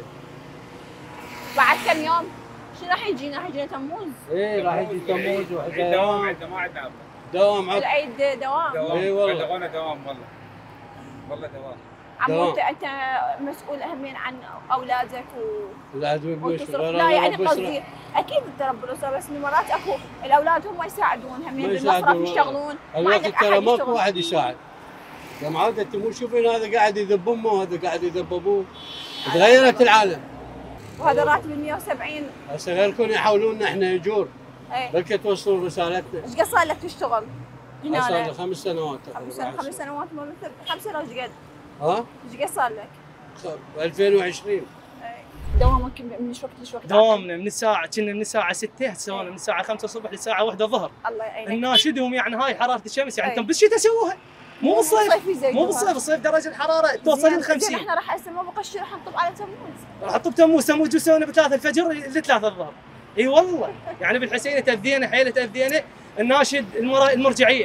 بعد كم يوم شو راح يجينا؟ راح يجينا تموز؟ ايه راح يجي تموز وحده دوام عندنا ما عندنا دوام العيد دوام. اي والله بلغونا دوام والله دوام. عمو انت مسؤول اهمين عن اولادك وتصرف. لا يعني قصدي اكيد انت رب الاسره بس مرات اكو الاولاد هم يساعدون همين بالمصرف يشتغلون. الوقت ترى ماكو واحد يساعد. يوم عاد انت مو تشوفين هذا قاعد يذب امه وهذا قاعد يذب ابوه. تغيرت العالم. وهذا راتب ال 170 هسه غيركم يحاولون احنا اجور. بلكي توصلون رسالتنا. ايش قد صار لك تشتغل؟ هنا صار لي 5 سنوات تقريبا. 5 سنوات ما مثل 5 سنوات ايش قد؟ ها؟ ايش قد صار لك؟ 2020. دوامك من ايش وقت لايش وقت؟ دوامنا من الساعة كنا من الساعة 6 هسه من الساعة 5 الصبح للساعة 1 الظهر. الله يعينك. نناشدهم يعني هاي حرارة الشمس يعني انتم بالشتاء سووها. مو بالصيف. مو بالصيف، الصيف درجة الحرارة توصل ل 50. احنا راح هسه ما بقى شيء راح نطب على تموز. راح نطب تموز يسوونه ب3 الفجر ل3 الظهر. اي والله يعني بالحسينة تأذينا حيلة تأذينا. الناشد المرجعية،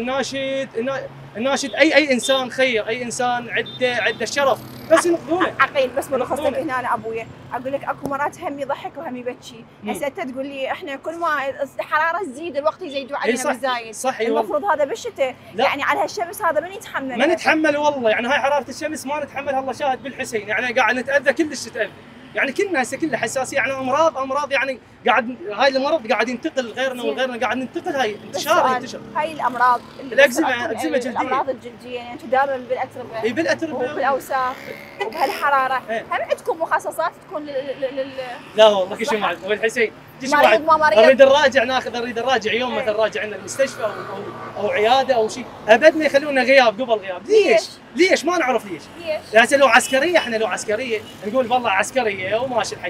الناشد اي انسان خير، اي انسان عنده الشرف بس نقوله. عقيل بس بلخصك هنا انا ابويا اقول لك اكو مرات هم يضحك وهم يبكي. هسه انت تقول لي احنا كل ما الحراره تزيد الوقت يزيدوا علينا بالزايد. صح المفروض هذا بالشتاء يعني على هالشمس هذا من يتحمل؟ ما نتحمل والله يعني هاي حراره الشمس ما نتحملها. الله شاهد بالحسين يعني قاعد نتاذى كلش نتاذى يعني كلنا هسه كلها حساسيه يعني امراض يعني قاعد هاي المرض قاعد ينتقل غيرنا وغيرنا قاعد ننتقل. هاي انتشار هاي الامراض الاكزيما جلديه. الامراض الجلديه يعني تداوم بالاتربه. اي بالاتربه وبالاوساخ وبهالحراره. هم عندكم مخصصات تكون لا والله كل شيء معك والحسين نريد نراجع يوم مثلا راجع عندنا المستشفى او عياده او شيء ابدنا يخلونا غياب قبل غياب. ليش ما نعرف ليش. هسه لو عسكريه احنا لو عسكريه نقول والله عسكريه وماشي الحكي.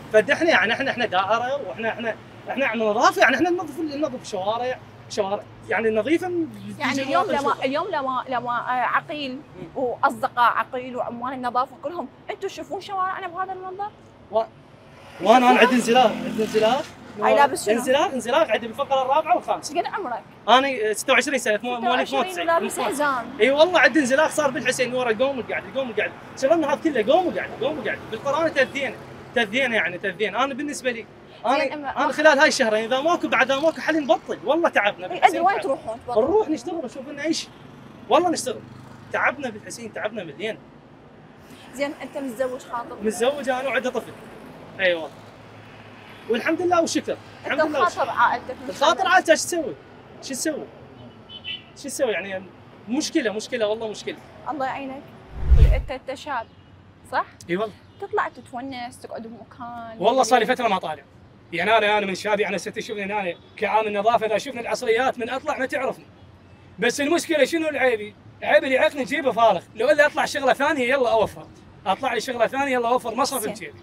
فاحنا يعني احنا دائره، واحنا نظافه، يعني احنا ننظف شوارع يعني نظيفه. يعني اليوم لما عقيل واصدقاء عقيل وعمال النظافه كلهم انتم تشوفون شوارعنا بهذا المنظر؟ وانا عندي انزلاق اي لابس شنو؟ انزلاق عندي بالفقره الرابعه والخامسه. قد عمرك؟ انا 26 سنه، مواليد 26 ولابس حزام. اي والله عندي انزلاق صار بالحسين ورا، قوم وقعد شغلنا هذا كله قوم وقعد بالقران تاذينا يعني تاذينا. انا بالنسبه لي انا خلال هاي الشهرين اذا ماكو حل نبطل، والله تعبنا بالحسين. وين تروحون؟ نروح نشتغل نشوف لنا اي شيء، والله نشتغل. تعبنا بالحسين، تعبنا مليان. زين انت متزوج خاطب؟ متزوج انا وعندي طفل. ايوه والحمد لله والشكر. الحمد لله. خاطر عائلتك؟ خاطر عائلتك شو تسوي يعني مشكله والله مشكله. الله يعينك. انت شاب صح؟ اي والله. تطلع تتونس تقعد بمكان؟ والله صار لي فتره ما طالع. يعني انا من شاب، يعني تشوفني انا كعامل نظافه، اذا شفنا العصريات من اطلع ما تعرفني. بس المشكله شنو العيبي؟ عيب اللي يعيقني جيبه فارغ، لو الا اطلع شغله ثانيه يلا اوفر، اطلع لي شغله ثانيه يلا اوفر مصرف بجيبي.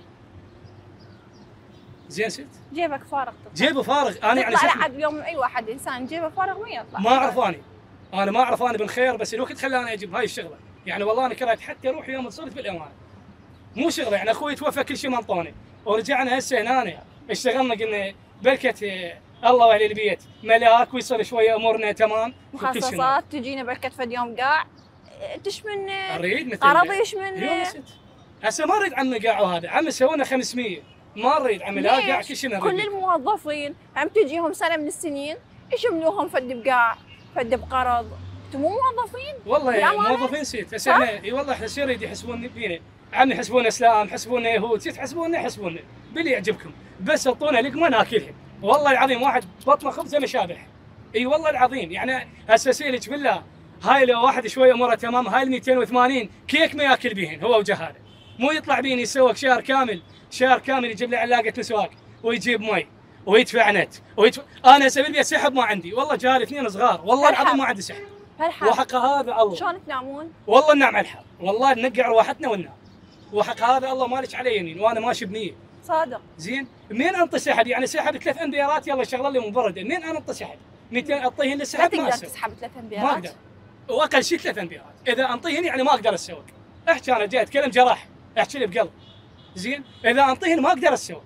زين ست؟ جيبك فارغ تطلع. جيبه فارغ انا يعني تطلع لحد اليوم اي واحد انسان جيبه فارغ ما يطلع. ما اعرف انا ما اعرف انا بالخير، بس الوقت خلاني اجيب هاي الشغله. يعني والله انا كرهت حتى اروح يوم اتصلت بالامانه. مو شغله، يعني اخوي توفى كل شيء منطوني، ورجعنا هسه هنا اشتغلنا قلنا بركه الله واهل البيت ملاك ويصير شويه امورنا تمام. مخصصات تجينا بركه فد يوم قاع تشمن اريد مثل قرض يشمن. هسه ما اريد عمي قاع، وهذا عمي سوينا 500 ما نريد عمي لا قاع كل شيء نريد. كل الموظفين عم تجيهم سنه من السنين يشملوهم فد بقاع فد بقرض. انتم مو موظفين؟ والله موظفين سيت. هسه احنا اي والله احنا شو يريد يحسبون فينا؟ عمي يحسبونا اسلام، يحسبونا يهود، تحسبونا باللي يعجبكم، بس اعطونا لقمه ناكلها. والله العظيم واحد بطنه خبز ما شابح. اي والله العظيم يعني هسه اسالك بالله، هاي لو واحد شويه اموره تمام، هاي ال 280 كيك ما ياكل بيهن هو وجهاله، مو يطلع بيني يسوق شهر كامل يجيب لي علاقه مسواك ويجيب مي ويدفع نت انا سبيل بي سحب ما عندي، والله جاري 2 صغار والله العظيم ما عندي سحب. وحق هذا الله. شلون تنامون؟ والله ننام على الحر، والله ننقع رواحتنا وننام. وحق هذا الله مالك علي يمين، وانا ماشي بنيه. صادق. زين منين انطي سحب؟ يعني سحب 3 انبيارات يلا شغل لي مبرده، منين انا انطي سحب؟ 200 اعطيهن للسحب ما تقدر تسحب 3 انبيارات. ما اقدر، واقل شيء 3 انبيارات، اذا انطيهن يعني ما اقدر اسوق. احكي انا جاي اتكلم جراح، احكي لي بقلب. زين اذا انطيهن ما اقدر اسوق.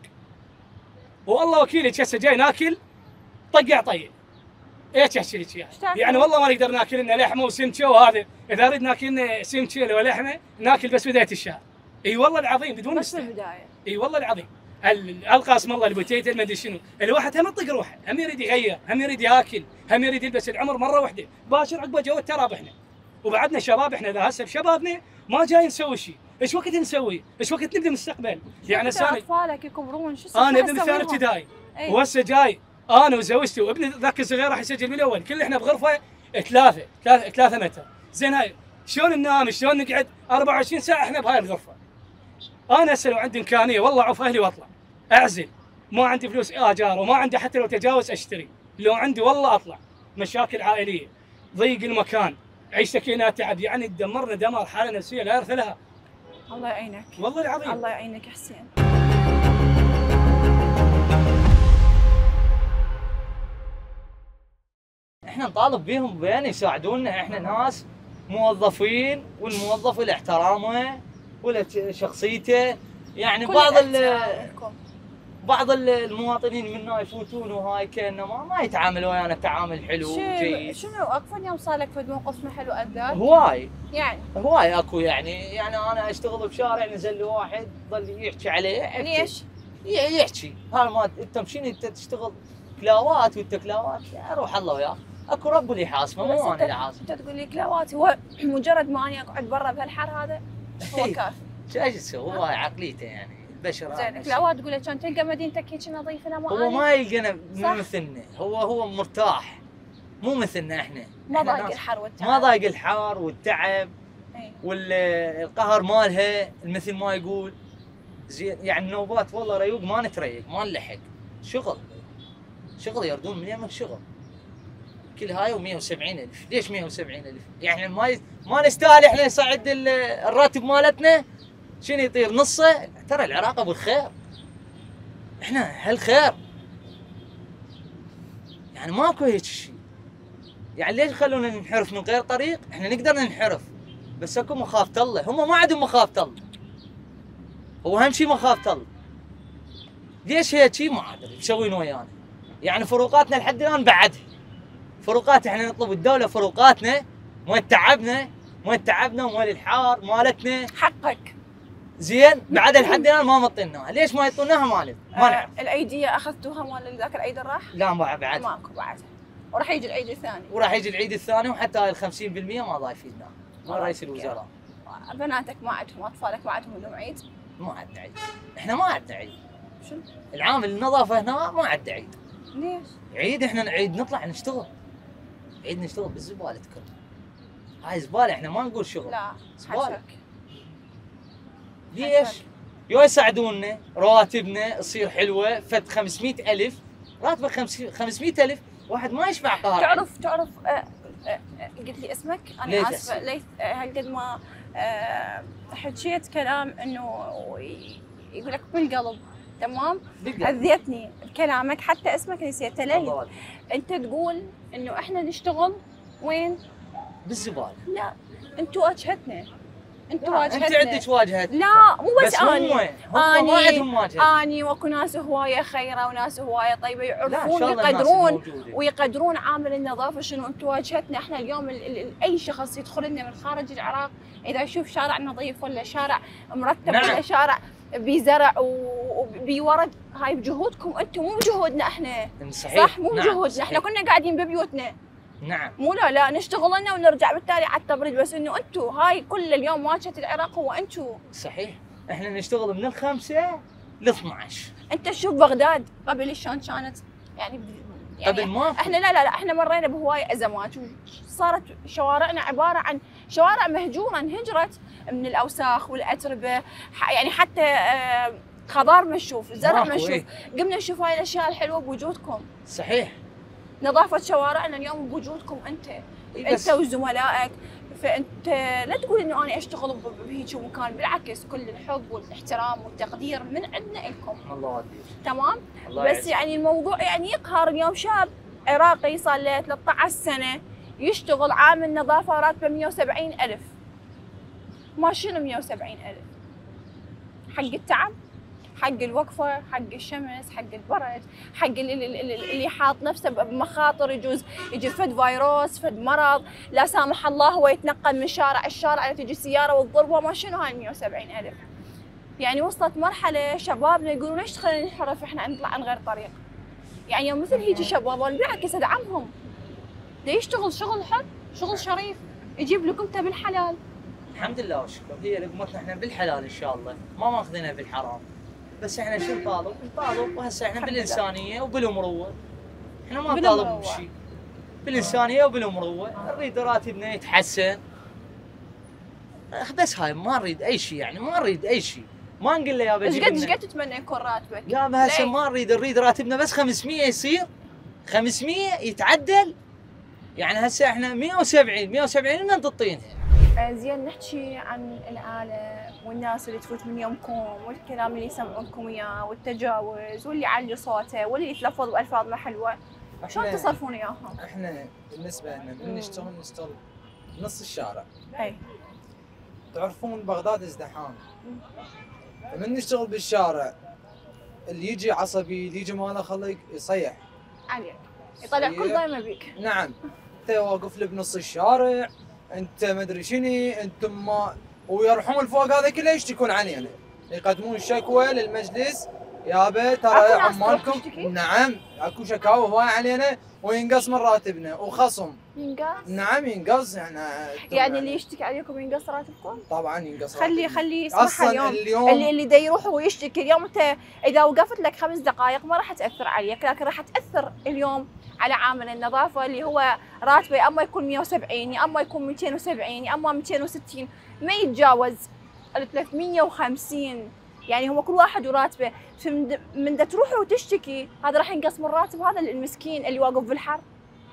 والله وكيلك هسه جاي ناكل طقع طيب. ايش احكي لك اياها؟ يعني والله ما نقدر ناكل لنا لحمه وسمكه، وهذا اذا اريد ناكل لنا سمكه لو لحمه ناكل بس بدايه الشهر. اي والله العظيم بدون بس البدايه. اي والله العظيم. القاسم الله البوتيت ما ادري شنو، الواحد هم يطق روحه، هم يريد يغير، هم يريد ياكل، هم يريد يلبس. العمر مره واحده، باشر عقبه جو التراب احنا. وبعدنا شباب، احنا اذا هسه بشبابنا ما جاي نسوي شيء، ايش وقت نسوي؟ ايش وقت نبدا مستقبل؟ يعني اطفالك يكبرون شو انا ابني بالثاني ابتدائي وهسه جاي انا وزوجتي وابني ذاك الصغير راح يسجل بالاول، كل احنا بغرفه 3 متر. زين هاي شلون ننام؟ شلون نقعد 24 ساعه احنا بهاي الغرفه؟ انا هسه لو عندي امكانيه والله اعوف اهلي واطلع اعزل، ما عندي فلوس اجار وما عندي حتى لو تجاوز اشتري، لو عندي والله اطلع. مشاكل عائليه، ضيق المكان، عيشتك هنا تعب، يعني تدمرنا دمار، حاله نفسيه لا يرثى لها. الله يعينك والله العظيم. الله يعينك يا حسين. احنا نطالب بيهم بين يساعدونا، احنا ناس موظفين، والموظف له احترامه وله شخصيته. يعني بعض المواطنين منا يفوتون وهاي كانه ما يتعاملوا ويانا تعامل حلو وجيد. شنو اكثر يوم صار لك فد موقف ما حلو اذاك؟ هواي يعني هواي اكو يعني انا اشتغل بشارع نزل لي واحد ظل يحكي عليه. ليش؟ يحكي هذا ما انت مشين انت تشتغل كلاوات وانت كلاوات، روح الله وياك، اكو رب اللي يحاسبه مو انا اللي حاسبه. انت تقول لي كلاوات، هو مجرد ما اني اقعد برا بهالحر هذا هو كافي. ايش تسوي؟ هو عقليته يعني البشر. زين كلاوات تقول لك كان تلقى مدينتك هيك نظيفه لا هو ما يلقانا مو مثلنا، هو مرتاح مو مثلنا احنا. ما ضايق الحر والتعب. ما ضايق الحر والتعب والقهر مالها مثل ما يقول. زين يعني النوبات والله ريوق ما نتريق ما نلحق، شغل يردون من يمك شغل. كل هاي و170,000، ليش 170,000؟ يعني ما نستاهل احنا نصعد الراتب مالتنا؟ شنو يطير نصه؟ ترى العراق ابو الخير، احنا هالخير يعني ماكو هيك شيء. يعني ليش يخلونا ننحرف من غير طريق؟ احنا نقدر ننحرف بس اكو مخافة الله، هم ما عندهم مخافة الله. هو اهم شيء مخافة الله. ليش هيك شيء ما ادري مسوين ويانا. يعني فروقاتنا لحد الان بعدها. فروقات احنا نطلب الدولة فروقاتنا مال تعبنا ومال الحار مالتنا. حقك. زين بعد لحد الان ما مطيناها، ليش ما يعطوناها ما نعرف. العيدية اخذتوها مال ذاك العيد اللي راح؟ لا بعد. ماكو بعدها. وراح يجي العيد الثاني. العيد الثاني وحتى هاي ال 50% ما ضايفينها. ما رئيس الوزراء. بناتك ما عندهم، اطفالك ما عندهم لهم عيد؟ ما عندنا عيد. احنا ما عندنا عيد. شنو؟ العامل النظافة هنا ما عندنا عيد. ليش؟ عيد احنا عيد نطلع نشتغل. عيد نشتغل بالزبالة تكون. هاي زبالة احنا ما نقول شغل. لا زبالة. حشك. ليش؟ يو يساعدونا رواتبنا تصير حلوة فد 500,000 راتبك 500,000 واحد ما يشبع قهر. تعرف قلت لي اسمك؟ انا اسفه ليث. هالقد ما حكيت كلام انه يقول لك بالقلب تمام؟ اذيتني بكلامك حتى اسمك نسيته. ليث انت تقول انه احنا نشتغل وين؟ بالزبالة. لا انتوا واجهتنا. انت عندك واجهة. لا مو بس اني ما عندهم واجهة. اني واكو ناس هوايه خيره وناس هوايه طيبه يعرفون ويقدرون عامل النظافه شنو. انتم واجهتنا احنا اليوم اي شخص يدخل لنا من خارج العراق اذا يشوف شارع نظيف ولا شارع مرتب ولا شارع بزرع وبورد، هاي بجهودكم انتم مو بجهودنا احنا. صح مو بجهودنا. احنا كنا قاعدين ببيوتنا. نعم. مو لا نشتغل لنا ونرجع بالتالي على التبريد، بس انه انتم هاي كل اليوم واجهه العراق هو انتم. صحيح احنا نشتغل من 5 ل 12. انت شوف بغداد قبل شلون كانت يعني قبل ما احنا لا احنا مرينا بهواي ازمات وصارت شوارعنا عباره عن شوارع مهجوره انهجرت من الاوساخ والاتربه، يعني حتى خضار مشوف، زرع مشوف. قمنا نشوف هاي الاشياء الحلوه بوجودكم. صحيح. نظافه شوارعنا اليوم بوجودكم انت. انت وزملائك. فانت لا تقول انه انا اشتغل بهيك مكان، بالعكس كل الحب والاحترام والتقدير من عندنا لكم. الله يهديك. تمام؟ الله بس يعني الموضوع يعني يقهر اليوم شاب عراقي صار له 13 سنه يشتغل عامل نظافه راتبه 170,000. ما شنو 170,000؟ حق التعب، حق الوقفه، حق الشمس، حق البرد، حق اللي حاط نفسه بمخاطر يجوز يجي فد فيروس، فد مرض، لا سامح الله هو يتنقل من شارع الشارع تجي سياره وتضربه. ما شنو هاي 170,000؟ يعني وصلت مرحله شبابنا يقولون ليش خلينا ننحرف احنا نطلع عن غير طريق. يعني يوم مثل هيجي شباب بالعكس ادعمهم. دا يشتغل شغل حب، شغل شريف، يجيب لكم انت بالحلال. الحمد لله والشكر، هي لقمتنا احنا بالحلال ان شاء الله، ما ماخذينها بالحرام. بس احنا شو نطالب؟ نطالب وهسه احنا بالانسانيه وبالمروه. احنا ما نطالب بشيء. بالانسانيه وبالمروه، نريد راتبنا يتحسن. بس هاي ما نريد اي شيء، يعني ما نريد اي شيء. ما نقول له يابا ايش قد تتمنى يكون راتبك؟ يابا هسه ما نريد راتبنا بس 500 يصير 500 يتعدل. يعني هسه احنا 170 من تعطينها. زين نحكي عن الآلة والناس اللي تفوت من يومكم والكلام اللي يسمعونكم اياه والتجاوز واللي يعلي صوته واللي يتلفظ بألفاظ ما حلوة، شلون تصرفون اياهم؟ احنا بالنسبة لنا من نشتغل نص الشارع. اي تعرفون بغداد ازدحام. فمن نشتغل بالشارع اللي يجي عصبي اللي يجي ما له خلق يصيح عليك، يطلع كل ضيمه بيك. نعم. انت واقف لي بنص الشارع، انت ما ادري شنو، انتم ما ويرحون الفوق هذا كله يشتكون علينا، يعني يقدمون شكوى للمجلس يابا ترى عمالكم. نعم اكو شكاوى هواي علينا وينقص من راتبنا وخصم. ينقص؟ نعم ينقص. يعني اللي يشتكي عليكم ينقص راتبكم؟ طبعا ينقص. خلي اسمح اليوم اللي دا يروح ويشتكي اليوم، انت اذا وقفت لك 5 دقائق ما راح تاثر عليك، لكن راح تاثر اليوم على عامل النظافه اللي هو راتبه يا اما يكون 170 يا اما يكون 270 يا اما 260، ما يتجاوز ال 350. يعني هو كل واحد وراتبه. من دا تروح وتشتكي هذا راح ينقص من راتب هذا المسكين اللي واقف بالحر.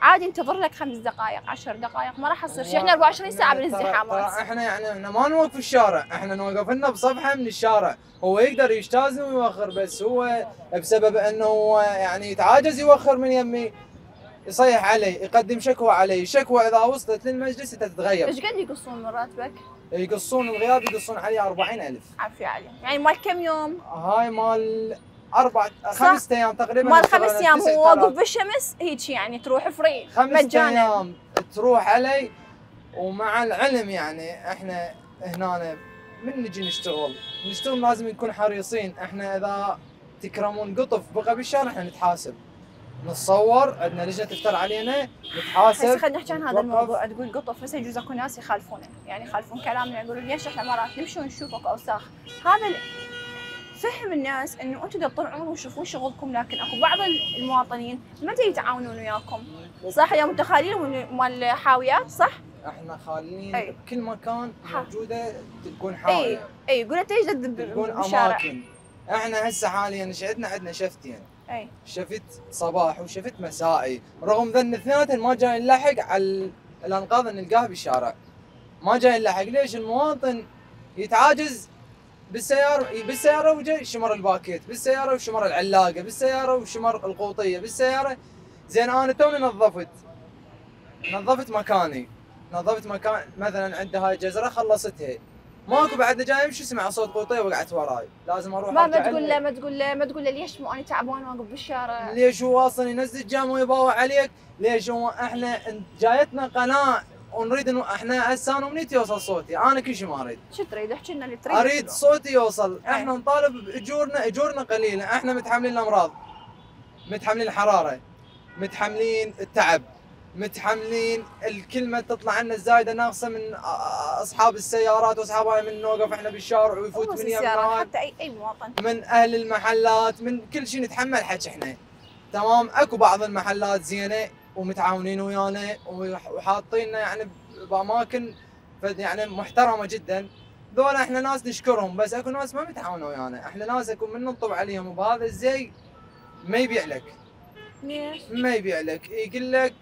عادي انتظر لك 5 دقائق 10 دقائق ما راح يصير شيء. احنا 24 ساعه بالازدحامات. احنا يعني ما نوقف في الشارع، احنا نوقف لنا بصفحه من الشارع. هو يقدر يجتازم ويوخر، بس هو بسبب انه هو يعني يتعاجز يوخر من يمي يصيح علي، يقدم شكوى علي. الشكوى اذا وصلت للمجلس انت تتغير. ايش قد يقصون من راتبك؟ يقصون الغياب، يقصون علي 40,000. عافية عليه. يعني مال كم يوم؟ هاي مال 5 ايام تقريبا. مال 5 ايام هو واقف بالشمس هيك يعني تروح فري 5 ايام تروح علي. ومع العلم يعني احنا هنا من نجي نشتغل لازم نكون حريصين. احنا اذا تكرمون قطف بقى بالشارع احنا نتحاسب، نتصور، عندنا لجنه تفتر علينا، نتحاسب. هسه خلينا نحكي عن هذا الموضوع. تقول قطف، هسه يجوز اكو ناس يخالفونه، يعني يخالفون كلامنا، يقولون ليش احنا مرات نمشي ونشوفك اوساخ. هذا فهم الناس انه انتم تطلعون وتشوفون شغلكم، لكن اكو بعض المواطنين ما يتعاونون وياكم، صح؟ اليوم انتم خالين مال حاويات، صح؟ احنا خالين بكل مكان موجوده تكون حاويه. اي قول انت ايش تكون اماكن. احنا هسه حاليا عندنا شفتين. شفت صباح وشفت مسائي، رغم ذن الاثنين ما جاي نلحق على الانقاض اللي نلقاها بالشارع. ما جاي نلحق. ليش؟ المواطن يتعاجز بالسياره وجاي شمر الباكيت، بالسياره وشمر العلاقه، بالسياره وشمر القوطيه، بالسياره. زين انا توني نظفت مكاني، نظفت مكان مثلا عند هاي الجزره خلصتها، ماكو بعد جاي يمشي سمع صوت قوطيه وقعت وراي، لازم اروح ما تقول له ليش مو انا تعبان واقف بالشارع؟ ليش هو اصلا ينزل الجام ويباوع عليك؟ ليش هو احنا جايتنا قناه ونريد انه احنا هسه انا منيت يوصل صوتي، انا كل شيء ما اريد. شو تريد؟ احكي لنا اللي تريد. اريد صوتي يوصل. احنا نطالب اجورنا قليله، احنا متحملين الامراض، متحملين الحراره، متحملين التعب، متحملين الكلمه تطلع عنا الزايده ناقصه من اصحاب السيارات واصحابها من نوقف احنا بالشارع ويفوت من يمنا، حتى اي مواطن، من اهل المحلات، من كل شيء نتحمل حكي احنا. تمام. اكو بعض المحلات زينه ومتعاونين ويانا وحاطيننا يعني باماكن يعني محترمه جدا. ذولا احنا ناس نشكرهم، بس اكو ناس ما متعاونوا ويانا. احنا ناس اكو من ننطب عليهم وبهذا الزي ما يبيع لك. ليش؟ ما يبيع لك، يقول لك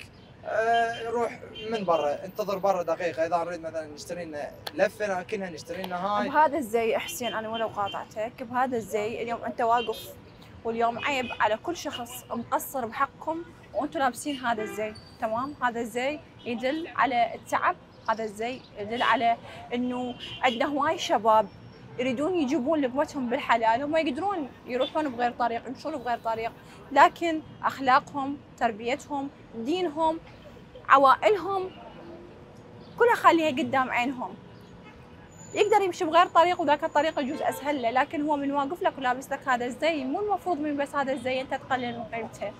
روح من برا، انتظر برا دقيقه، اذا نريد مثلا نشتري لنا لفه كنا نشتري لنا هاي. بهذا الزي حسين انا ولو قاطعتك، بهذا الزي اليوم انت واقف، واليوم عيب على كل شخص مقصر بحقكم وانتم لابسين هذا الزي. تمام؟ هذا الزي يدل على التعب، هذا الزي يدل على انه عندنا هواي شباب يريدون يجيبون لقمتهم بالحلال وما يقدرون يروحون بغير طريق، يمشون بغير طريق، لكن اخلاقهم، تربيتهم، دينهم، عوائلهم كلها خليها قدام عينهم. يقدر يمشي بغير طريق وذاك الطريق يجوز اسهل له، لكن هو من واقف لك ولابس لك هذا الزي مو المفروض من بس هذا الزي انت تقلل من قيمته،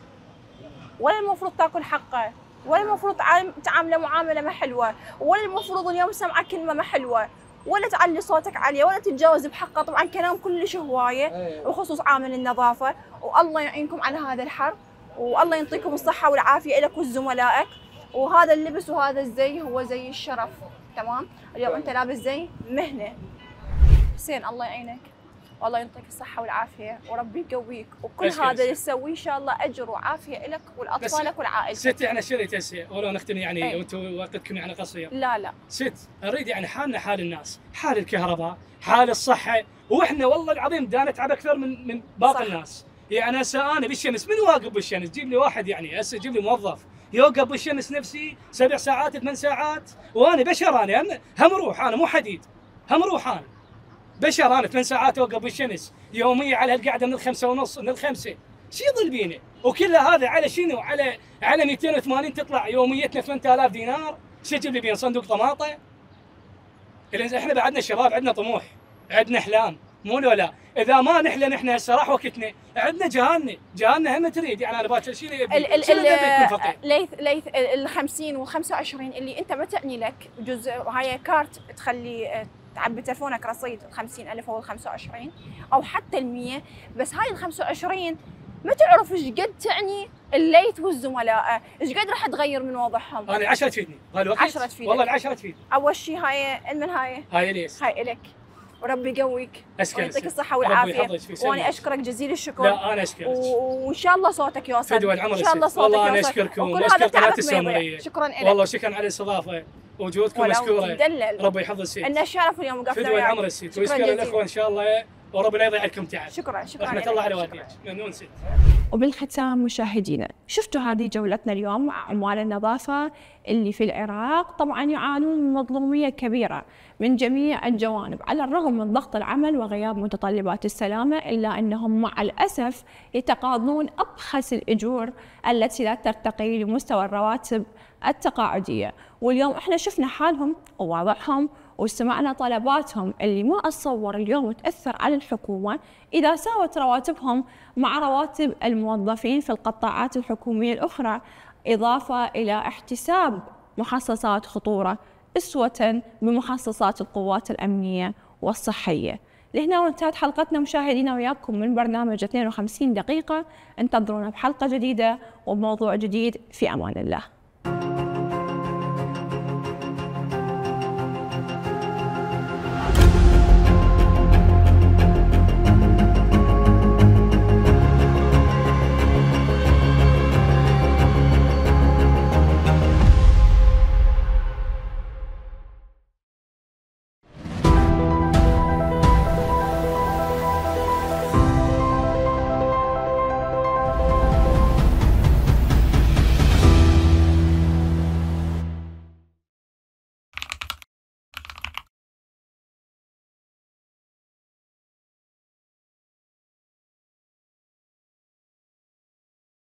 ولا المفروض تاكل حقه، ولا المفروض تعامله معامله ما حلوه، ولا المفروض اليوم سمعه كلمه ما حلوه، ولا تعلي صوتك عليه، ولا تتجاوز بحقه. طبعا كلام كلش هوايه بخصوص عامل النظافه، والله يعينكم على هذا الحر، والله يعطيكم الصحه والعافيه لك ولزملائك. وهذا اللبس وهذا الزي هو زي الشرف. تمام؟ اليوم انت لابس زي مهنه. حسين الله يعينك، والله يعطيك الصحه والعافيه، وربي يقويك، وكل هذا اللي تسويه ان شاء الله اجر وعافيه لك ولاطفالك ولعائلتك. ست يعني شريت هسه ولو نختم يعني وانتم وقتكم يعني قصير. لا ست اريد يعني حالنا حال الناس، حال الكهرباء، حال الصحه، واحنا والله العظيم دا نتعب اكثر من باقي الناس. يعني هسه انا بالشمس، من واقف بالشمس؟ جيب لي واحد يعني هسه جيب لي موظف يوقف بالشمس نفسي 7 ساعات 8 ساعات، وانا بشر، انا هم روح، انا مو حديد، هم روح، انا بشر، انا 8 ساعات اوقف بالشمس يوميا على هالقعده من 5:30 من 5. شو يضل بينا؟ وكل هذا على شنو؟ على 280 تطلع يوميتنا 8000 دينار. شو تجيب لي بين صندوق طماطه؟ احنا بعدنا شباب، عندنا طموح، عندنا احلام، مو لا. اذا ما نحلم احنا هسه راح وقتنا، عندنا جهالنا هم تريد. يعني انا باكر شيء ليث ال 50 وال 25 اللي انت ما تعني لك جزء، هاي كارت تخلي تعبي تلفونك رصيد 50,000 او 25 او حتى ال 100، بس هاي ال 25 ما تعرف ايش قد تعني الليث والزملاء، ايش قد راح تغير من وضعهم. انا 10 تفيدني بهالوقت، 10 تفيدك والله ال10 تفيدني. اول شيء هاي من هاي اليس، هاي الك، وربي يقويك أشكرك. ويعطيك الصحة ربي والعافية. يحفظك في سنة. وأنا أشكرك جزيل الشكر. لا أنا أشكرك. وإن شاء الله صوتك يوصل. فدوى العمر إن شاء الله صوتك والله يوصل. أنا أشكركم وكل وأشكر هذا قناة تعبك ما السامرية. يضيع. شكرا لك. والله شكرا على الاستضافة، وجودكم مشكورة. مدلل. ربي يحفظ السيد. إن الشرف اليوم وقفنا فدوى وياك. العمر السيد، شكراً ويشكر جزيلاً. الأخوة إن شاء الله، وربي لا يضيع لكم تعب. شكرا رحمة لك. الله على والديك. ممنون سيد. وبالختام مشاهدينا، شفتوا هذه جولتنا اليوم مع عمال النظافة اللي في العراق طبعا يعانون من مظلومية كبيرة من جميع الجوانب، على الرغم من ضغط العمل وغياب متطلبات السلامة، إلا أنهم مع الأسف يتقاضون أبخس الأجور التي لا ترتقي لمستوى الرواتب التقاعدية. واليوم احنا شفنا حالهم ووضعهم واستمعنا طلباتهم اللي ما أتصور اليوم تأثر على الحكومة إذا ساوت رواتبهم مع رواتب الموظفين في القطاعات الحكومية الأخرى، إضافة إلى احتساب محصصات خطورة أسوة بمحصصات القوات الأمنية والصحية. لهنا وانتهت حلقتنا مشاهدينا وياكم من برنامج 52 دقيقة. انتظرونا بحلقة جديدة وبموضوع جديد. في أمان الله.